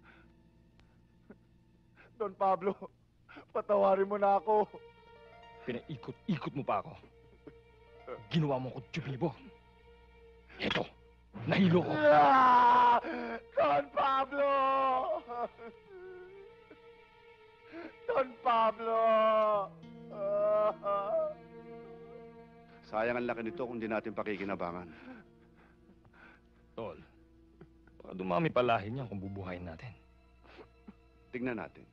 Don Pablo, patawarin mo na ako. Pinaikot-ikot mo pa ako. Ginawa mo ko tsubibo. Eto, nahilo ko. Ah! Don Pablo! Don Pablo! Ah! Sayang ang laki nito kung di natin pakikinabangan. Tol, baka dumami palahin niya kung bubuhayin natin. Tignan natin.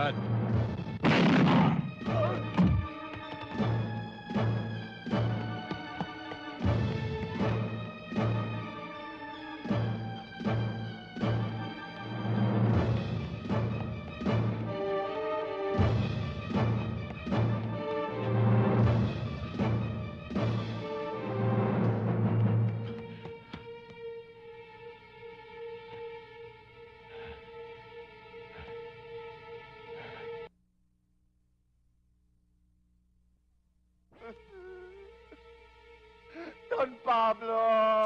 Brad. Don Pablo!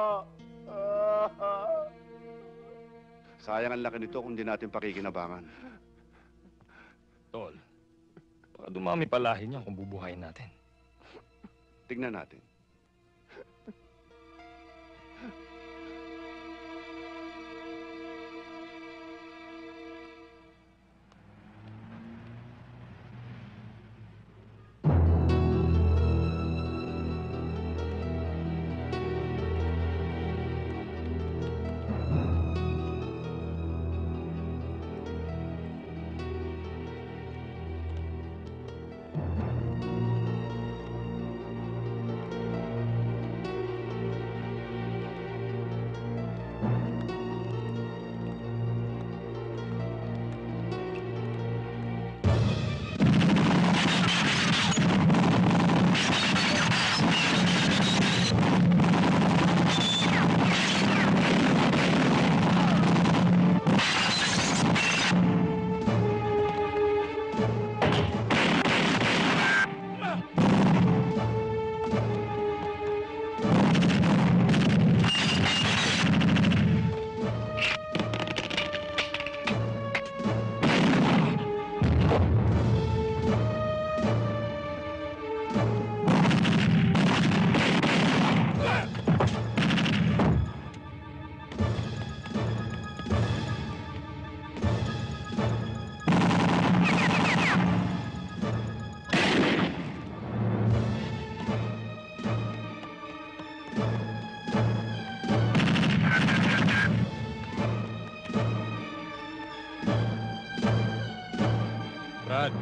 Ah. Sayang ang laki nito kung di natin pakikinabangan. Tol, baka dumami palahin niya kung bubuhayin natin. Tignan natin. Brad.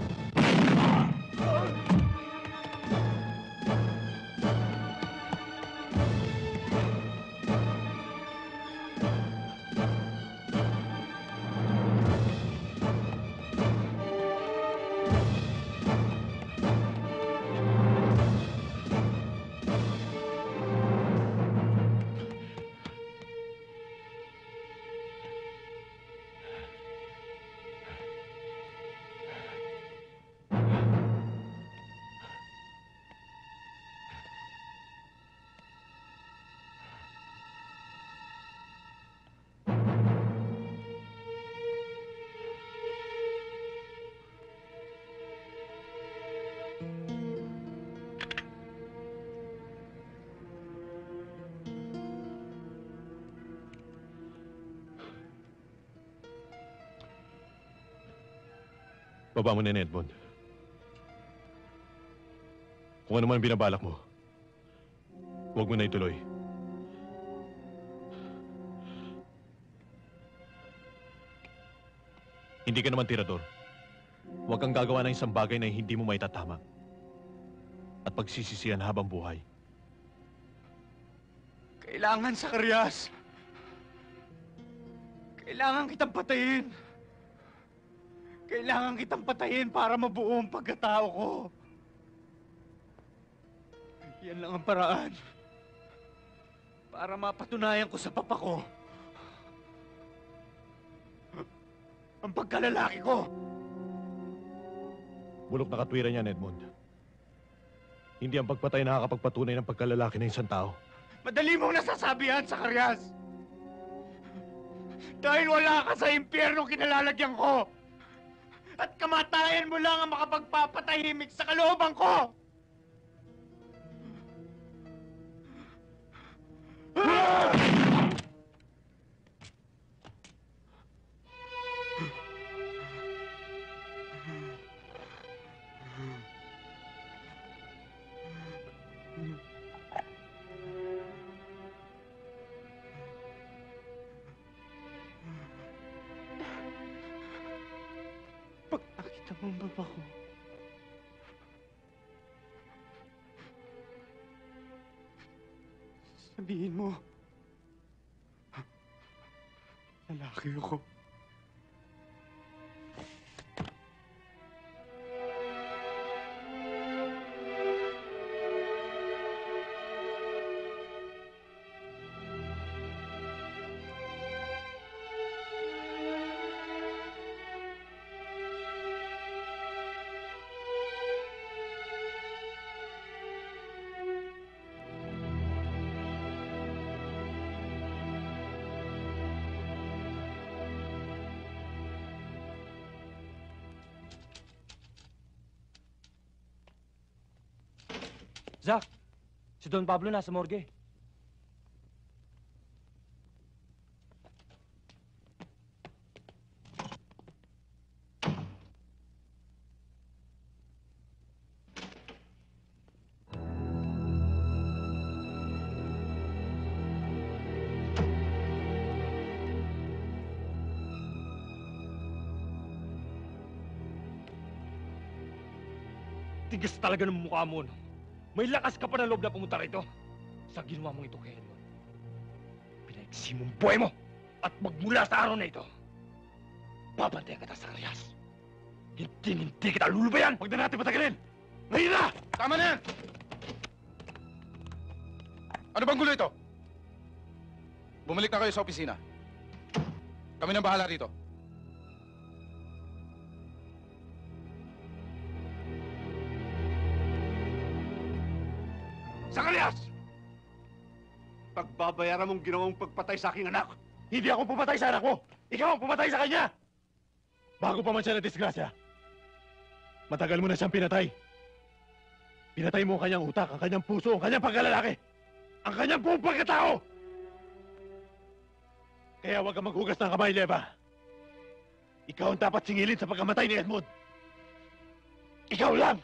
Baba mo na yun, Edmond. Kung ano man binabalak mo, huwag mo na ituloy. Hindi ka naman tirador. Huwag kang gagawa ng isang bagay na hindi mo maitatama at pagsisisihan habang buhay. Kailangan sa Karyas. Kailangan kitang patayin. Kailangan kitang patayin para mabuo ang pagkatao ko. Yan lang ang paraan. Para mapatunayan ko sa papa ko ang pagkalalaki ko. Bulok na katwiran yan, Edmond. Hindi ang pagpatay nakakapagpatunay ng pagkalalaki ng isang tao. Madali mong nasasabi yan sa Karyas. Dahil wala ka sa impyerno kinalalagyan ko. At kamatayan mo lang ang makapagpapatahimik sa kalooban ko! Pag nakita mo ang baba ko, sabihin mo, lalaki ako. Zach, si Don Pablo nasa morgue. Tigas talaga ng mukha mo, no? May lakas ka pa ng loob na pumunta rito. Sa ginawa mong ito kay Edmond, pinaiksi mong buhay mo! At magmula sa araw na ito, babantayan kita sa Arias. Hindi, hindi kita lulubayan! Huwag na natin patagalin! Ngayon na! Tama na yan! Ano bang gulo ito? Bumalik na kayo sa opisina. Kami nang bahala rito. Zacarias! Pagbabayaran mong ginawang pagpatay sa aking anak! Hindi ako pumatay sa anak mo! Ikaw ang pumatay sa kanya! Bago pa man siya na disgrasya, matagal mo na siyang pinatay. Pinatay mo ang kanyang utak, ang kanyang puso, ang kanyang pagkalalaki, ang kanyang buong pagkatao! Kaya huwag kang maghugas ng kamay, Leva. Ikaw ang dapat singilin sa pagkamatay ni Edmond. Ikaw lang!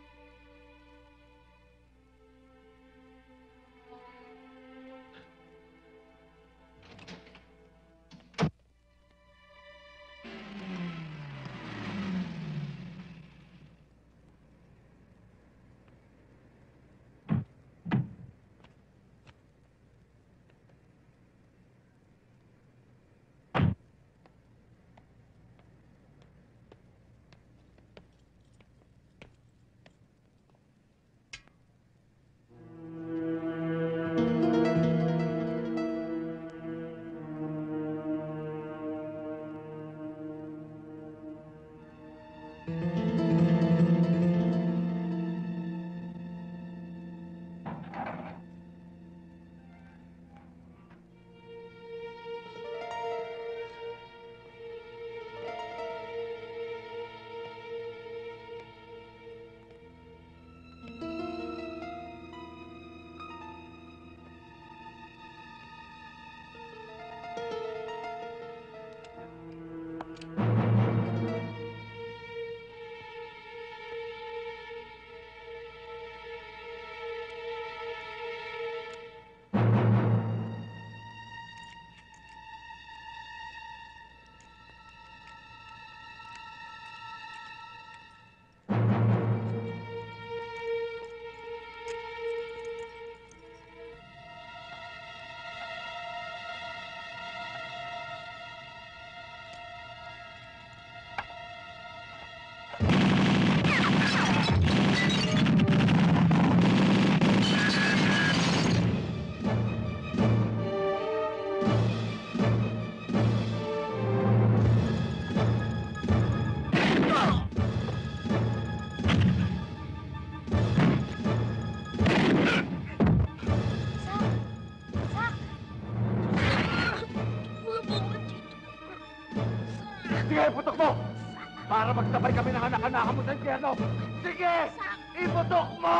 Sige, putok mo! Para magsabay kami ng anak-anak mo sa impyerno! Sige! Iputok mo!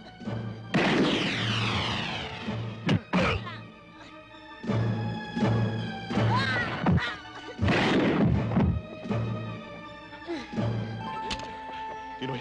Pinoy,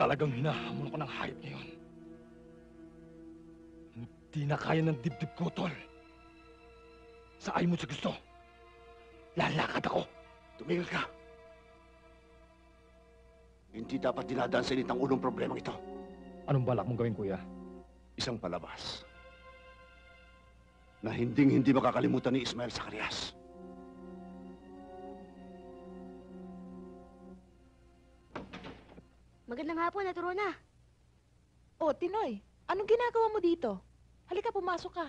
Talagang hinahamon ko ng hayop ngayon. Hindi na kaya ng dibdib ko, tol. Sa ayaw mo sa gusto, lalakad ako. Tumigil ka. Hindi dapat dinadaan sa init ang ulong problemang ito. Anong balak mong gawin, kuya? Isang palabas na hinding-hindi makakalimutan ni Ismael Zacarias. Magandang hapon, Ate Rona. Oh, Tinoy, anong ginagawa mo dito? Halika, pumasok ka.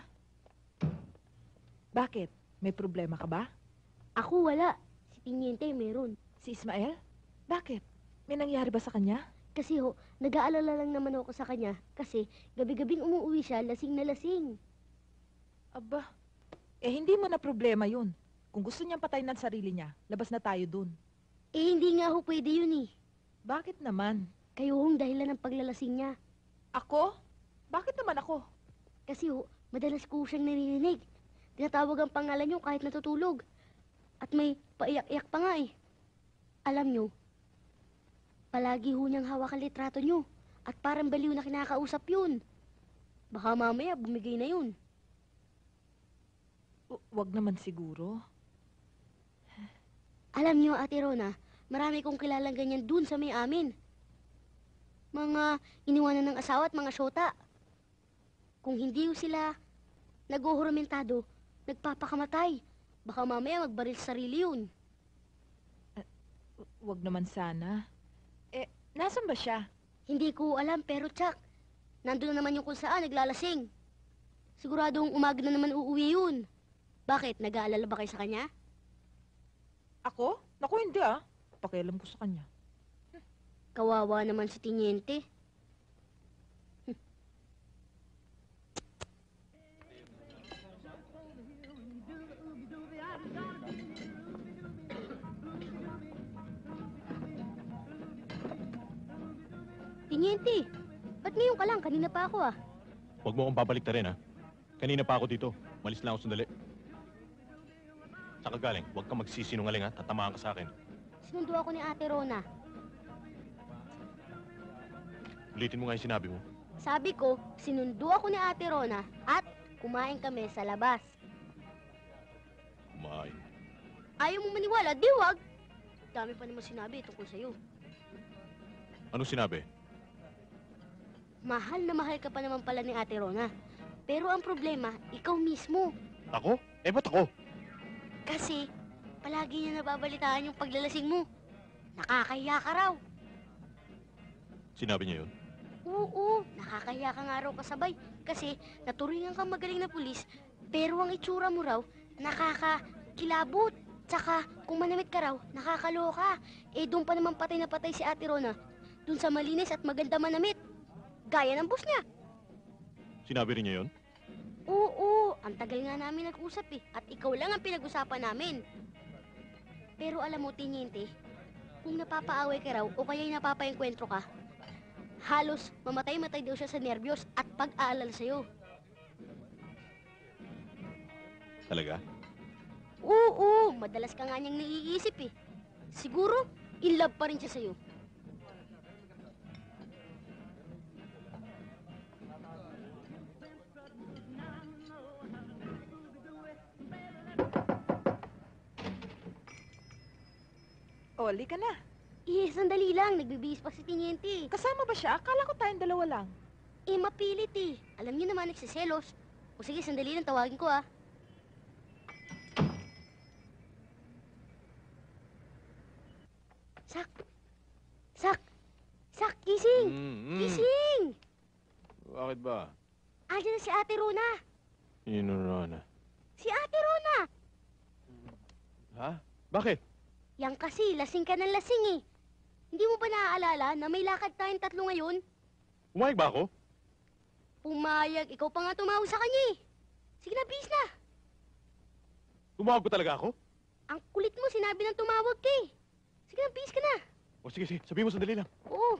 Bakit? May problema ka ba? Ako wala. Si Tiniente meron. Si Ismael? Bakit? May nangyari ba sa kanya? Kasi ho, nag-aalala lang naman ako sa kanya kasi gabi-gabing umuwi siya lasing na lasing. Aba, eh hindi mo na problema yun. Kung gusto niyang patayin ng sarili niya, labas na tayo dun. Eh hindi nga ho pwede yun eh. Bakit naman? Kayo hong dahilan ng paglalasing niya. Ako? Bakit naman ako? Kasi ho, madalas ko siyang naririnig. Tinatawag ang pangalan niyo kahit natutulog. At may paiyak-iyak pa nga eh. Alam niyo, palagi ho niyang hawak ang litrato niyo. At parang baliw na kinakausap yun. Baka mamaya bumigay na yun. W- wag naman siguro. Alam niyo, Ate Rona, marami kong kilalang ganyan dun sa may amin. Mga iniwanan ng asawa at mga syota. Kung hindi ho sila nag-uhuramentado, nagpapakamatay. Baka mamaya magbaril sa sarili yun. Wag naman sana. Eh, nasan ba siya? Hindi ko alam, pero tsak, nandun na naman yung kung saan naglalasing. Siguradong umaga na naman uuwi yun. Bakit? Nag-aalala ba kayo sa kanya? Ako? Naku, hindi ah. Pakialam ko sa kanya. Kawawa naman si Tiniente. Tiniente, ba't ngayon ka lang? Kanina pa ako ah. Huwag mo akong babalik na rin, ha? Kanina pa ako dito. Malis lang ako sandali. Saka galing, huwag kang magsisinungaling, ha? Tatamaan ka sa akin. Sinundo ako ni Ate Rona. Ulitin mo nga yung sinabi mo. Sabi ko, sinundo ako ni Ate Rona at kumain kami sa labas. Kumain. Ayaw mo maniwala, di wag. Dami pa naman sinabi tungkol sa'yo. Anong sinabi? Mahal na mahal ka pa naman pala ni Ate Rona. Pero ang problema, ikaw mismo. Ako? Eh, ba't ako? Kasi, palagi niya nababalitaan yung paglalasing mo. Nakakahiya ka raw. Sinabi niya yun? Oo, nakakahiya ka nga raw kasabay. Kasi, naturingan kang magaling na pulis, pero ang itsura mo raw, nakakakilabot. Tsaka, kung manamit ka raw, nakakaloka. Eh, doon pa naman patay na patay si Ate Rona. Doon sa malinis at maganda manamit. Gaya ng boss niya. Sinabi rin niya yun? Oo, ang tagal nga namin nag-usap eh. At ikaw lang ang pinag-usapan namin. Pero alam mo, Tiniente, kung napapaaway ka raw o kaya'y napapaengkwentro ka, halos mamatay-matay daw siya sa nervyos at pag-aalala sa'yo. Talaga? Oo, madalas ka nga niyang naiisip eh. Siguro, in love pa rin siya sa'yo. Oli ka na. Eh, sandali lang. Nagbibihis pa si Tiniente. Kasama ba siya? Akala ko tayong dalawa lang. Eh, mapilit eh. Alam niyo naman, nagsiselos. O sige, sandali lang. Tawagin ko ah. Sak! Sak! Sak, gising! Mm-hmm. Gising! Bakit ba? Andiyan na si Ate Rona. Sino na? Si Ate Rona! Ha? Bakit? Yang kasi, lasing ka ng lasing eh. Hindi mo ba naaalala na may lakad tayong tatlo ngayon? Umayag ba ako? Pumayag, ikaw pa nga tumawag sa kanya eh. Sige na, bis na. Tumawag ba talaga ako? Ang kulit mo, sinabi ng tumawag ka eh. Sige na, bis ka na. O sige, sige. Sabihin mo sandali lang. Oo.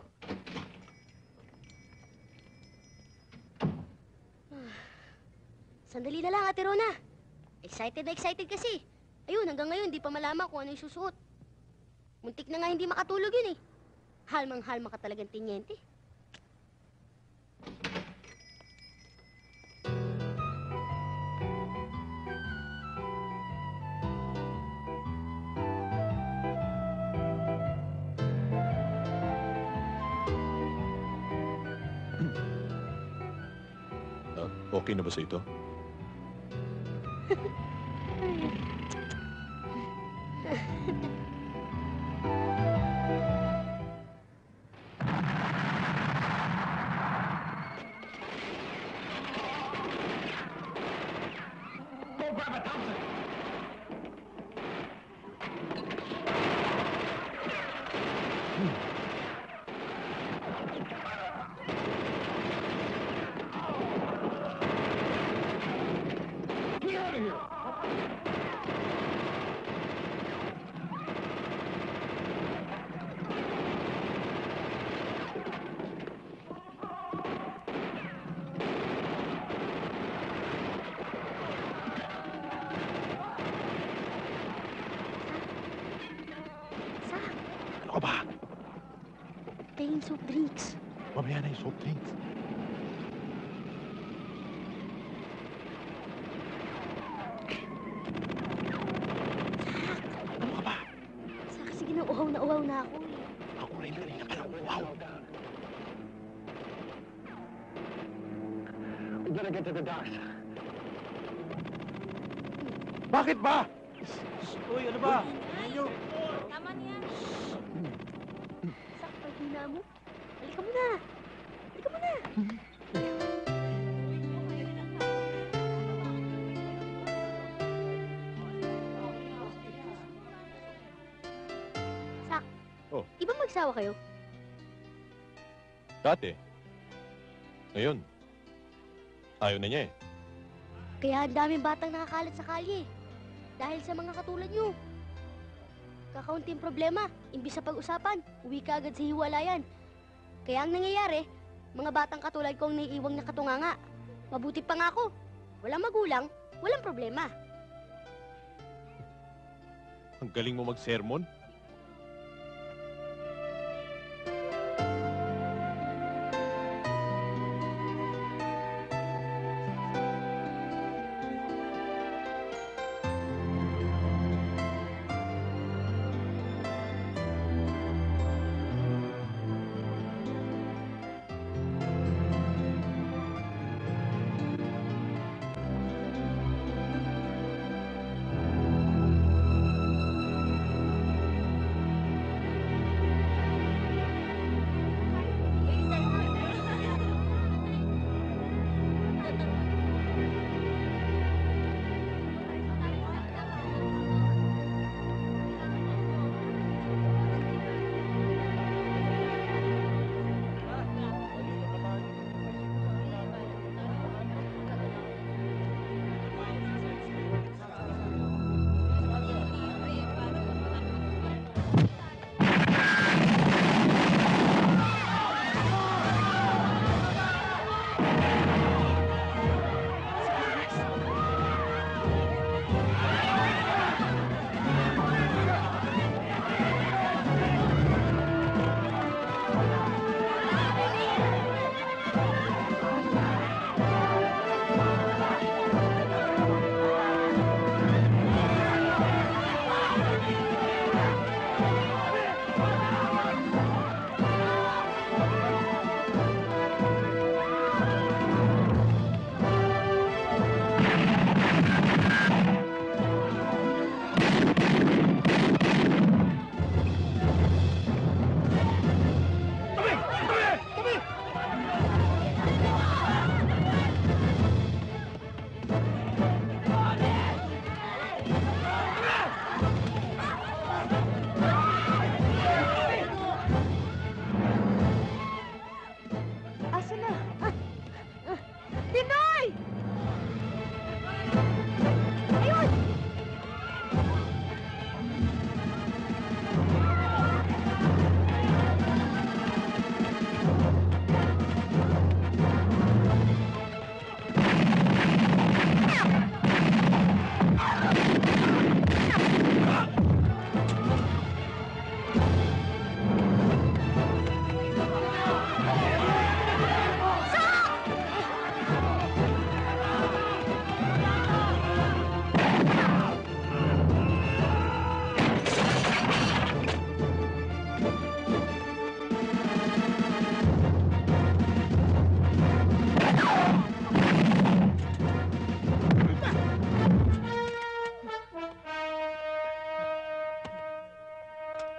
Sandali na lang, Ate Rona. Excited na excited kasi. Ayun, hanggang ngayon, di pa malaman kung ano yung susuot. Muntik na nga hindi makatulog yun eh. Halmang-halma ka talagang tinyente. Ah, okay na ba sa ito? Ano ka ba? Tingin soft drinks. Mamaya na yung soft drinks. Ano ka ba? Sa kasi ginauhaw na uhaw na ako eh. Ako rin kanina ka lang. Wow! We better get to the docks. Bakit ba? Uy, ano ba? Tama niya. Sak, paghina mo. Halika mo na. Halika mo na. Sak, Oh. di ba magsawa kayo? Dati. Ngayon. Ayaw na niya eh. Kaya ang daming batang nakakalat sa kalye. Dahil sa mga katulad nyo. Kakaunting problema, imbis sa pag-usapan, uwi ka agad sa hiwalayan. Kaya ang nangyayari, mga batang katulad ko ang naiiwang na katunganga. Mabuti pa nga ako. Walang magulang, walang problema. Ang galing mo mag-sermon.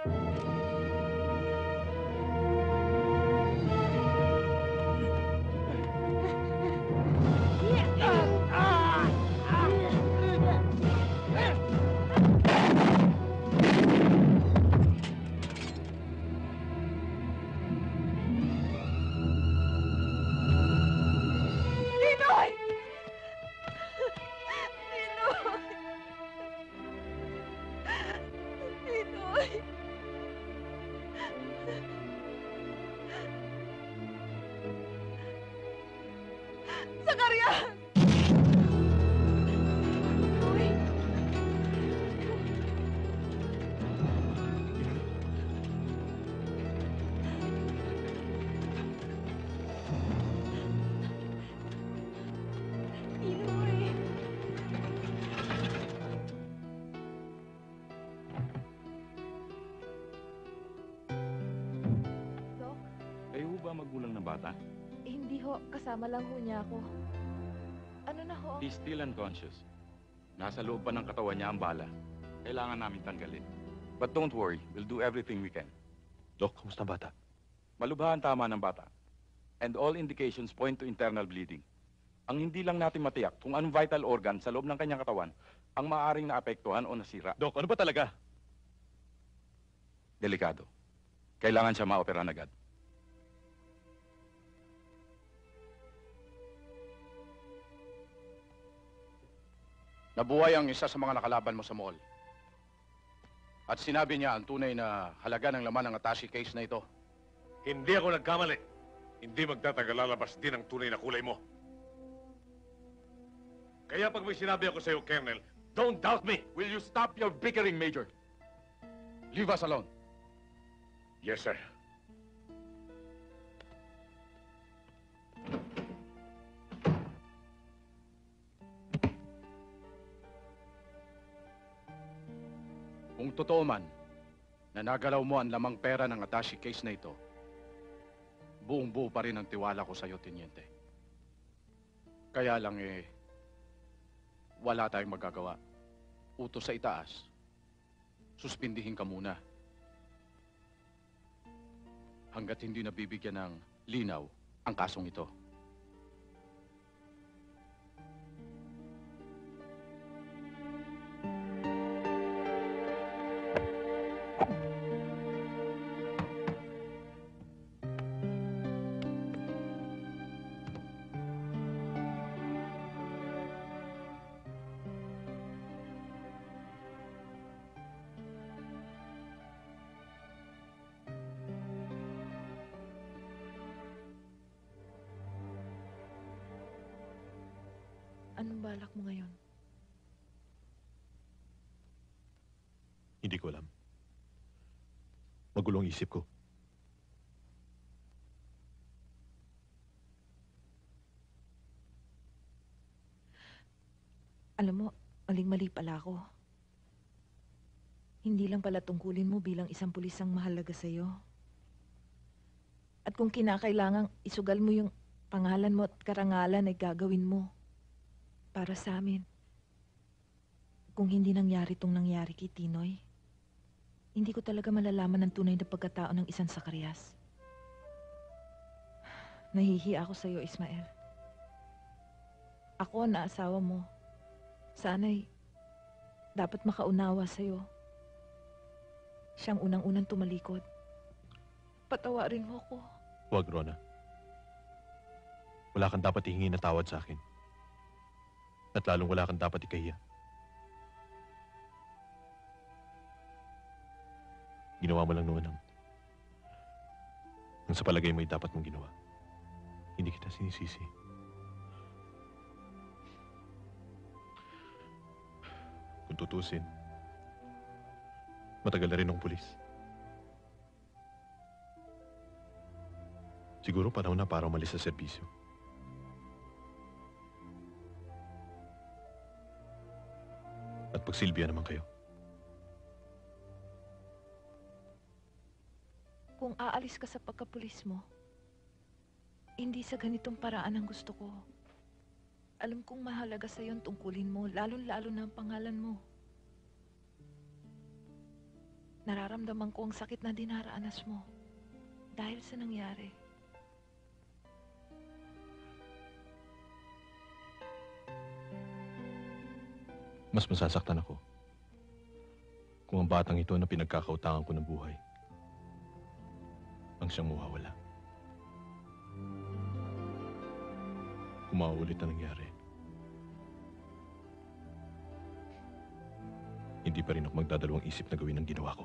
Ninoy! Ninoy! Ninoy! Zacarias! Ninoy! Ninoy! Dok, Kayo ho ba magulang ng bata? eh, hindi ho. Kasama lang ho niya ako. Ano na ho? He's still unconscious. Nasa loob pa ng katawan niya ang bala. Kailangan namin tanggalin. But don't worry, we'll do everything we can. Dok, kumusta ang bata? Malubha ang tama ng bata. And all indications point to internal bleeding. Ang hindi lang natin matiyak kung anong vital organ sa loob ng kanyang katawan ang maaaring naapektuhan o nasira. Dok, ano ba talaga? Delikado. Kailangan siya maoperahan agad. Nabuhay ang isa sa mga nakalaban mo sa mall. At sinabi niya ang tunay na halaga ng laman ng attache case na ito. Hindi ako nagkamali. Hindi magtatagal lalabas din ang tunay na kulay mo. Kaya pag may sinabi ako sa iyo, Colonel, don't doubt me! Will you stop your bickering, Major? Leave us alone. Yes, sir. Kung totoo man na nagalaw mo ang lamang pera ng attache case na ito, buong-buo pa rin ang tiwala ko sa iyo, Teniente. Kaya lang eh, wala tayong magagawa. Utos sa itaas, suspindihin ka muna. Hanggat hindi nabibigyan ng linaw ang kasong ito. Anong balak mo ngayon? Hindi ko alam. Magulong isip ko. Alam mo, maling-mali pala ako. Hindi lang pala tungkulin mo bilang isang pulis ang mahalaga sa'yo. At kung kinakailangang isugal mo yung pangalan mo at karangalan ay gagawin mo. Para sa amin. Kung hindi nangyari tong nangyari kay Tinoy, hindi ko talaga malalaman ang tunay na pagkatao ng isang Zacarias. Nahihiya ako sa'yo, Ismael. Ako na asawa mo. Sana'y dapat makaunawa sa'yo. Siyang unang-unang tumalikod. Patawarin mo ko. Huwag, Rona. Wala kang dapat hingin na tawad sa akin. At lalong wala kang dapat ikahiya. Ginawa mo lang noon ang... ang sa palagay mo'y dapat mong ginawa. Hindi kita sinisisi. Kung tutusin, matagal na rin ng pulis. Siguro panahon na para umalis sa serbisyo. At pagsilbihan naman kayo. Kung aalis ka sa pagkapulis mo, hindi sa ganitong paraan ang gusto ko. Alam kong mahalaga sa'yo ang tungkulin mo, lalong-lalo na ang pangalan mo. Nararamdaman ko ang sakit na dinaraanas mo. Dahil sa nangyari. Mas masasaktan ako kung ang batang ito na pinagkakautangan ko ng buhay ang siyang mawawala. Kung mauulit na nangyari, hindi pa rin ako magdadalawang isip na gawin ang ginawa ko.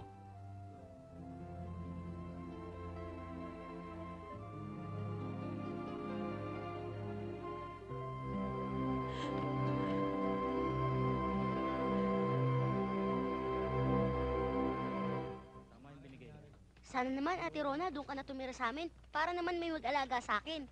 Sana naman, Ate Rona, doon ka na tumira sa amin para naman may mag-alaga sa akin.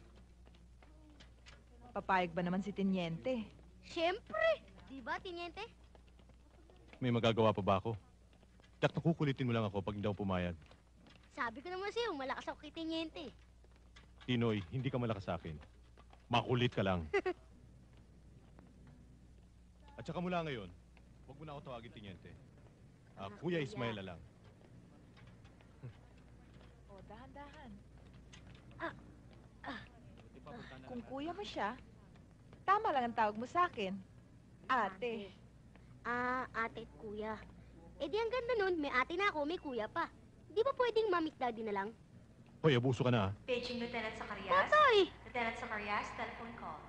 Papayag ba naman si Tiniente? Siyempre! Di ba, Tiniente? May magagawa pa ba ako? Dak, nakukulitin mo lang ako pag hindi ako pumayag. Sabi ko naman sa'yo, malakas ako kay Tiniente. Tinoy, hindi ka malakas sa akin. Makulit ka lang. At saka mula ngayon, huwag mo na ako tawagin Tiniente. Ah, Kuya Ismael na lang. O, dahan-dahan. Ah, ah, Kung kuya mo siya, tama lang ang tawag mo sa akin. Ate. Ah, ate at kuya. Eh di ang ganda nun, may ate na ako, may kuya pa. Di ba pwedeng mamit daddy na lang? Hoy, abuso ka na, ah. Paging Lieutenant Zacarias. Tatay! Lieutenant Zacarias, telephone call.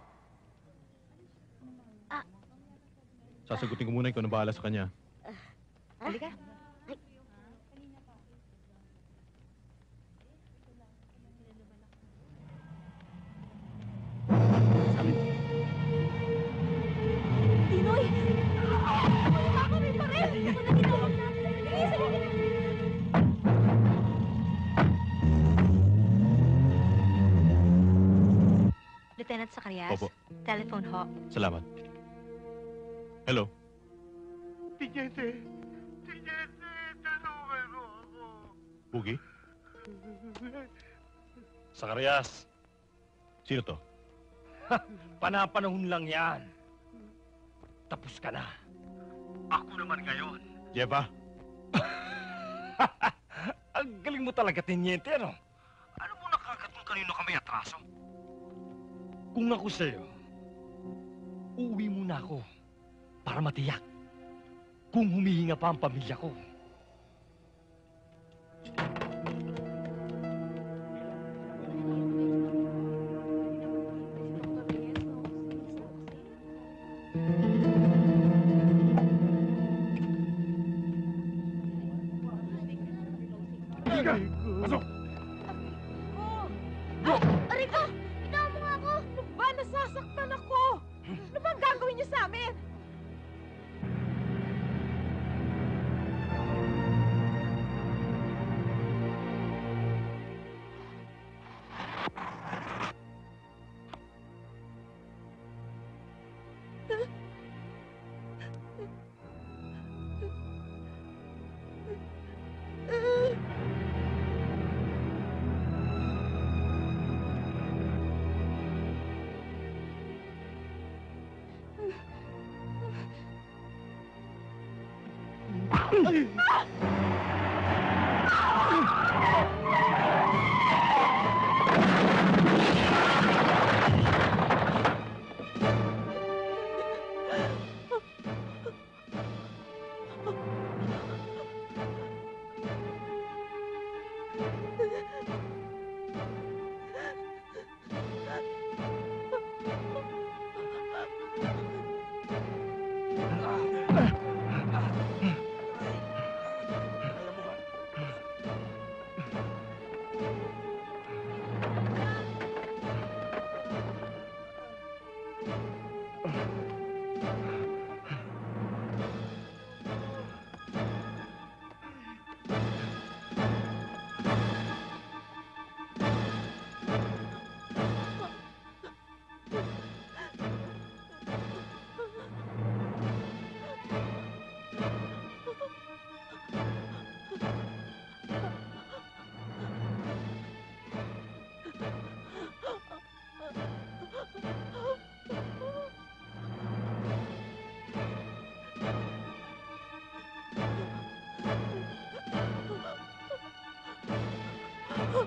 Sasagutin ko muna, ikaw na bahala sa kanya. Halika. Tinoy! Wala kami pa rin! Ito na ginawag natin! Bilisan mo! Lieutenant Zacarias. Opo. Telephone ho. Salamat. Hello? Tiniente! Tiniente! Tulungan mo ako! Bugi? Zacarias, Sino to? panapanahon lang yan. Tapos ka na. Ako naman ngayon. Jeva? Ang galing mo talaga, Tiniente, ano? Ano mo nakakatong kanino kami atraso? Kung ako sa'yo, uuwi muna ako para matiyak kung humihinga pa ang pamilya ko. Pasok! Aray ko! Itaw mo nga ako! Ano ba? Nasasaktan ako! Ano ba ang gagawin niyo sa amin?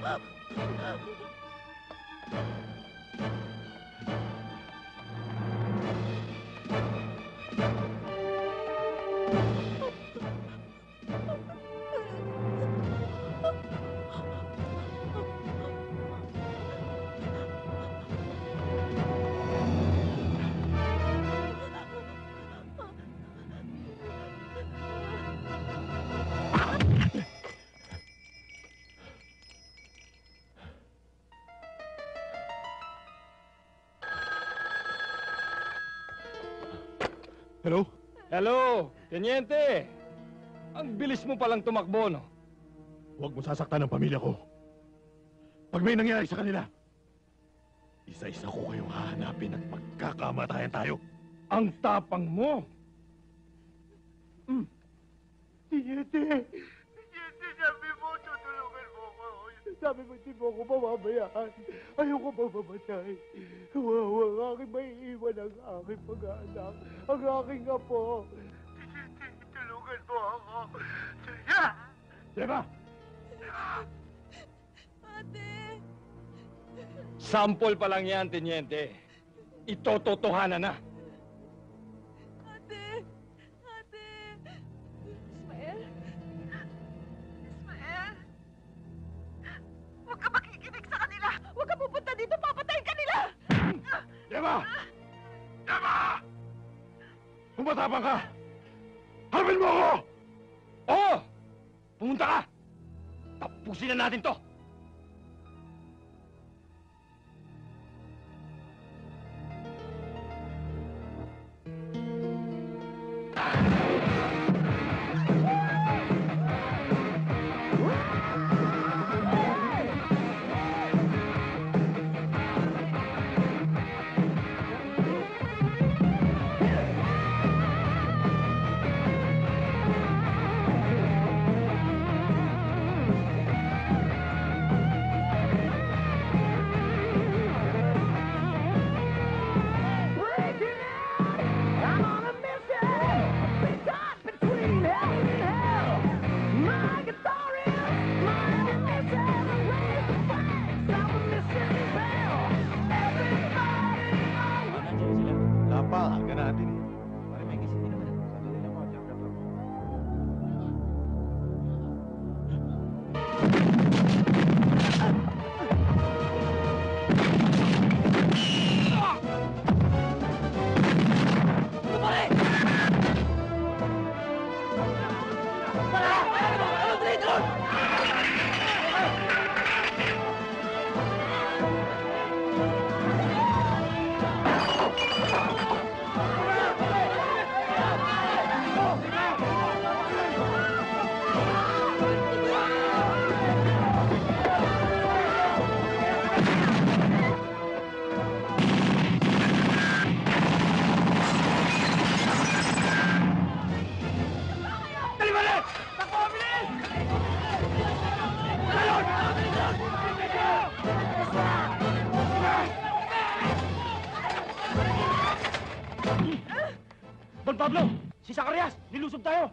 Hello? Hello, Teniente! Ang bilis mo palang tumakbo, no? Huwag mo sasaktan ang pamilya ko. Pag may nangyari sa kanila, isa-isa ko kayong hahanapin at magkakamatayan tayo. Ang tapang mo! Tiyete! Tiyete, sabi mo, tutulungan mo ko. Sabi mo, hindi mo ako mamamayaan. Ayoko mamamatay. Wawa ang aking may iwan ang aking pag-aanak. Ang aking apo. Tiyete, tulungan mo ako. Siya! Diba? Ate! Sample pa lang yan, Teniente. Itototohanan na. Ate! Ate! Ismael? Ismael? Huwag ka makikinig sa kanila! Huwag ka pupunta dito! Papatayin ka nila! Diba? Diba? Kung matapang ka, harapin mo ako! Oo! Pumunta ka! Tapusin na natin to! Wala pa, aga natin eh. Don Pablo! Si Zacarias! Nilusob tayo!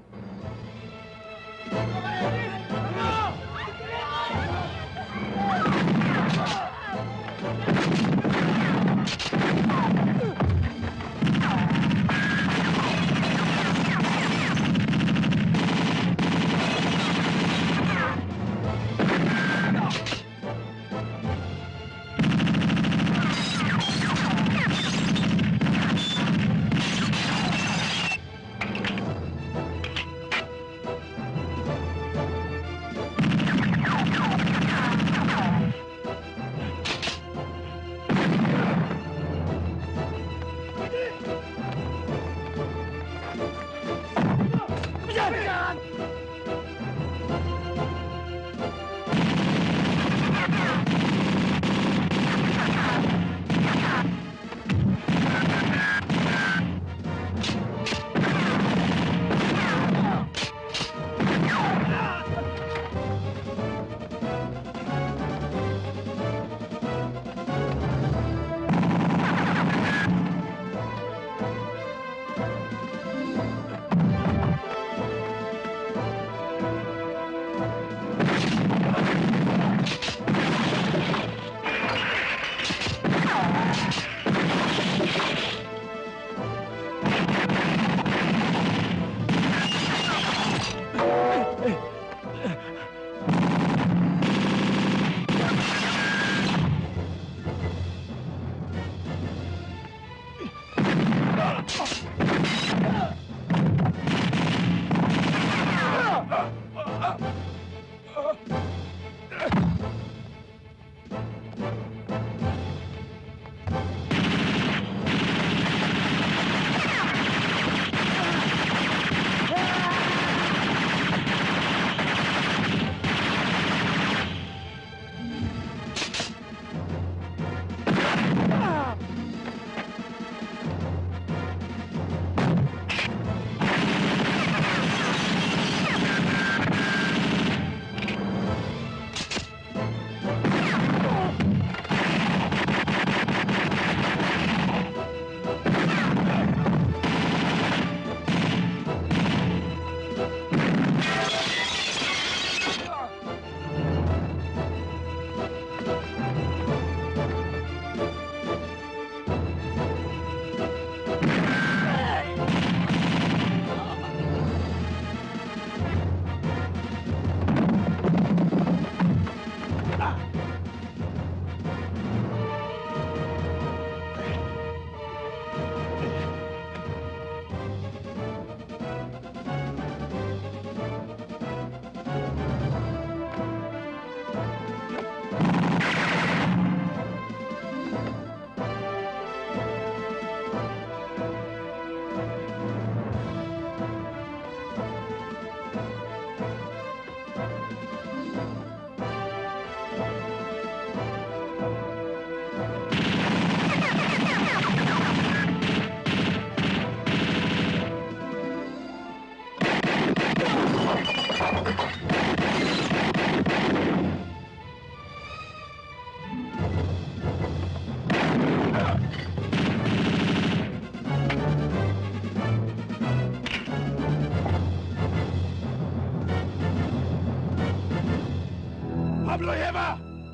Pablo Eva!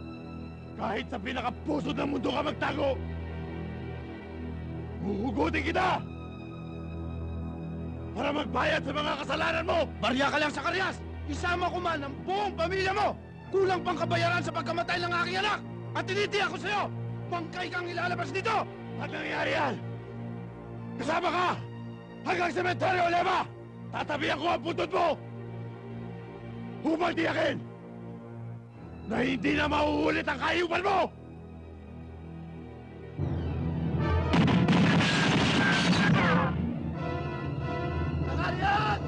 Kahit sa pinakapuso ng mundo ka magtago, huhugutin kita! Para magbayad sa mga kasalanan mo! Barya ka lang sa karyas! Isama ko man ang buong pamilya mo! Kulang pang kabayaran sa pagkamatay ng aking anak! At tinitiyak ko sa'yo, bangkay kang ilalabas dito! At nangyayari yan! Kasama ka! Hanggang sementeryo, Leva! Tatabihan ko ang putot mo! Upang tiyakin na hindi na mauulit ang kayupan mo! Nakalian!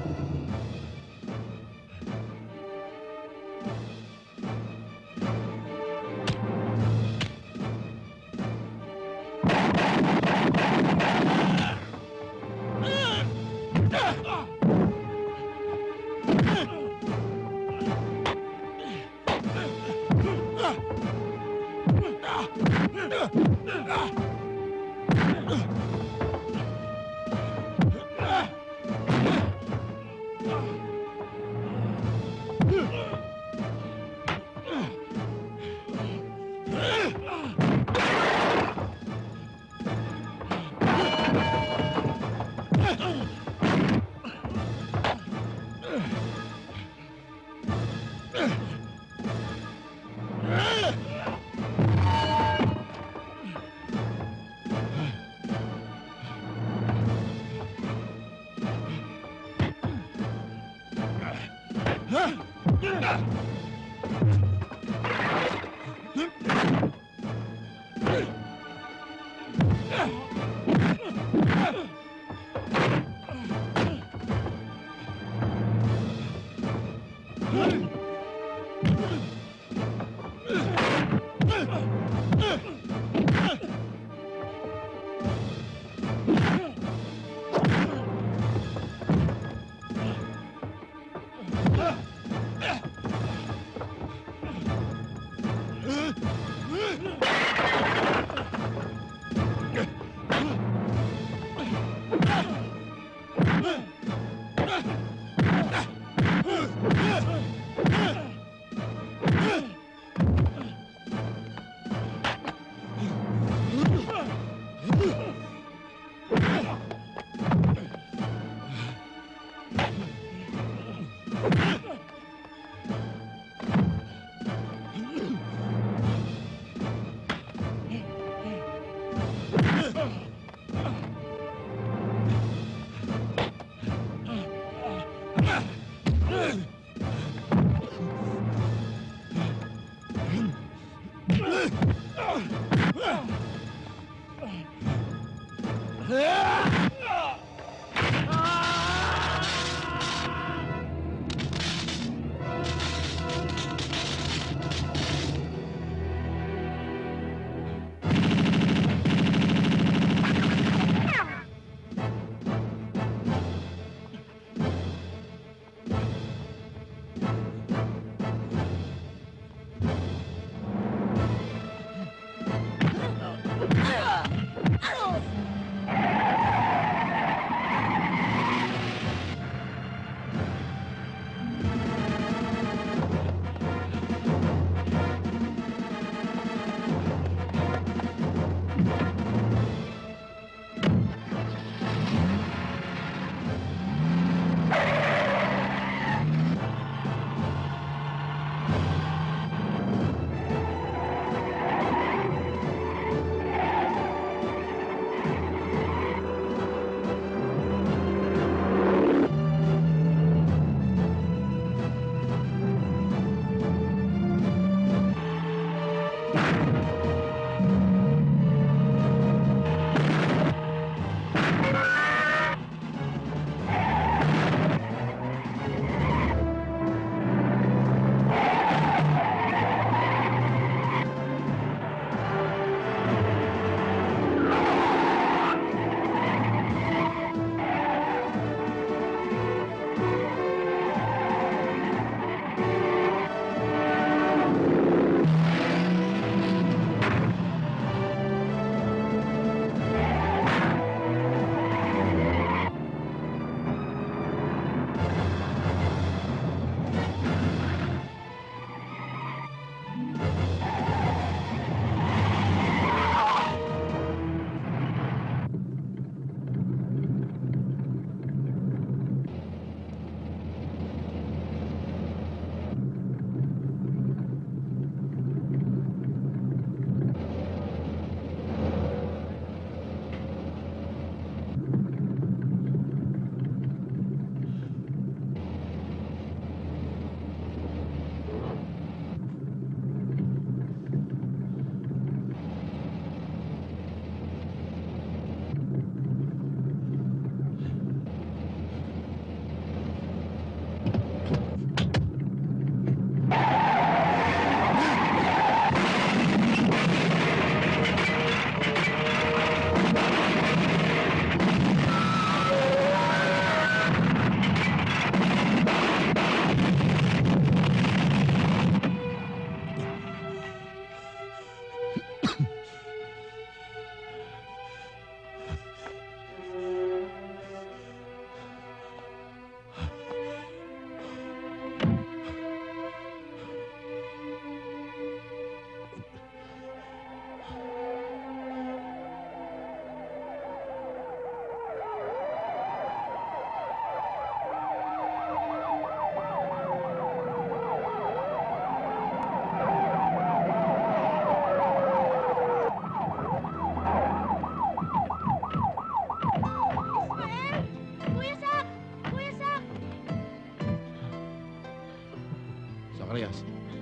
Zacarias.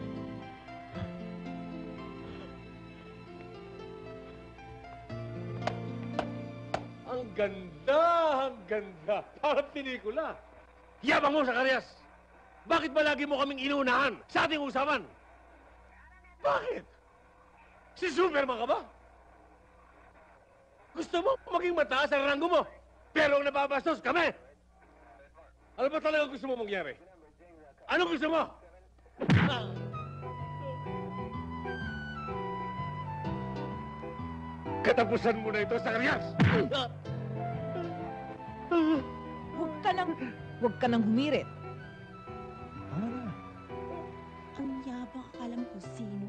Ang ganda, ang ganda. Parang pelikula. Yabang mo, Zacarias. Bakit ba lagi mo kaming inuunahan sa ating usapan? Bakit? Si Superman ka ba? Gusto mo maging mataas ang ranggo mo, pero ang nababastos kami. Ano ba talaga gusto mo mangyari? Ano gusto mo? Ah! Katapusan mo na ito, Zacarias! Huwag ka nang, huwag ka nang humirit. Ang yabang, akala mo kung sino.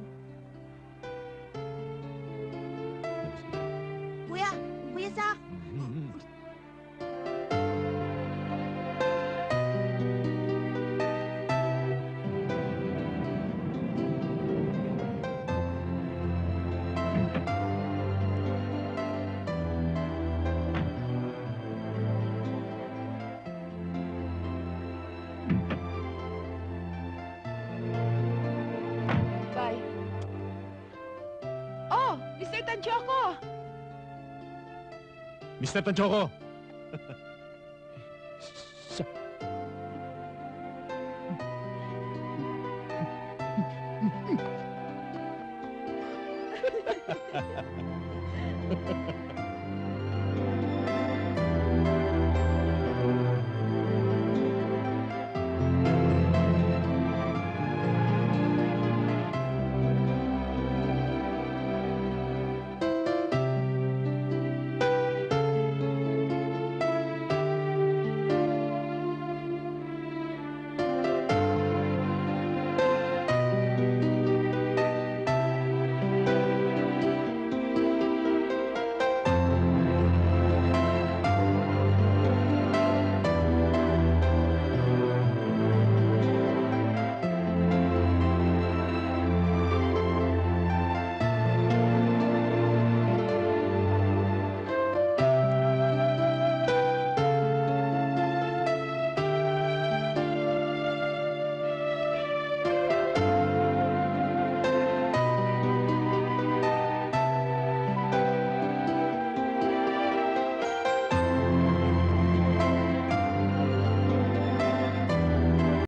Kuya! Kuya Zach! Bye. Tanchoco! Mister Tanchoco!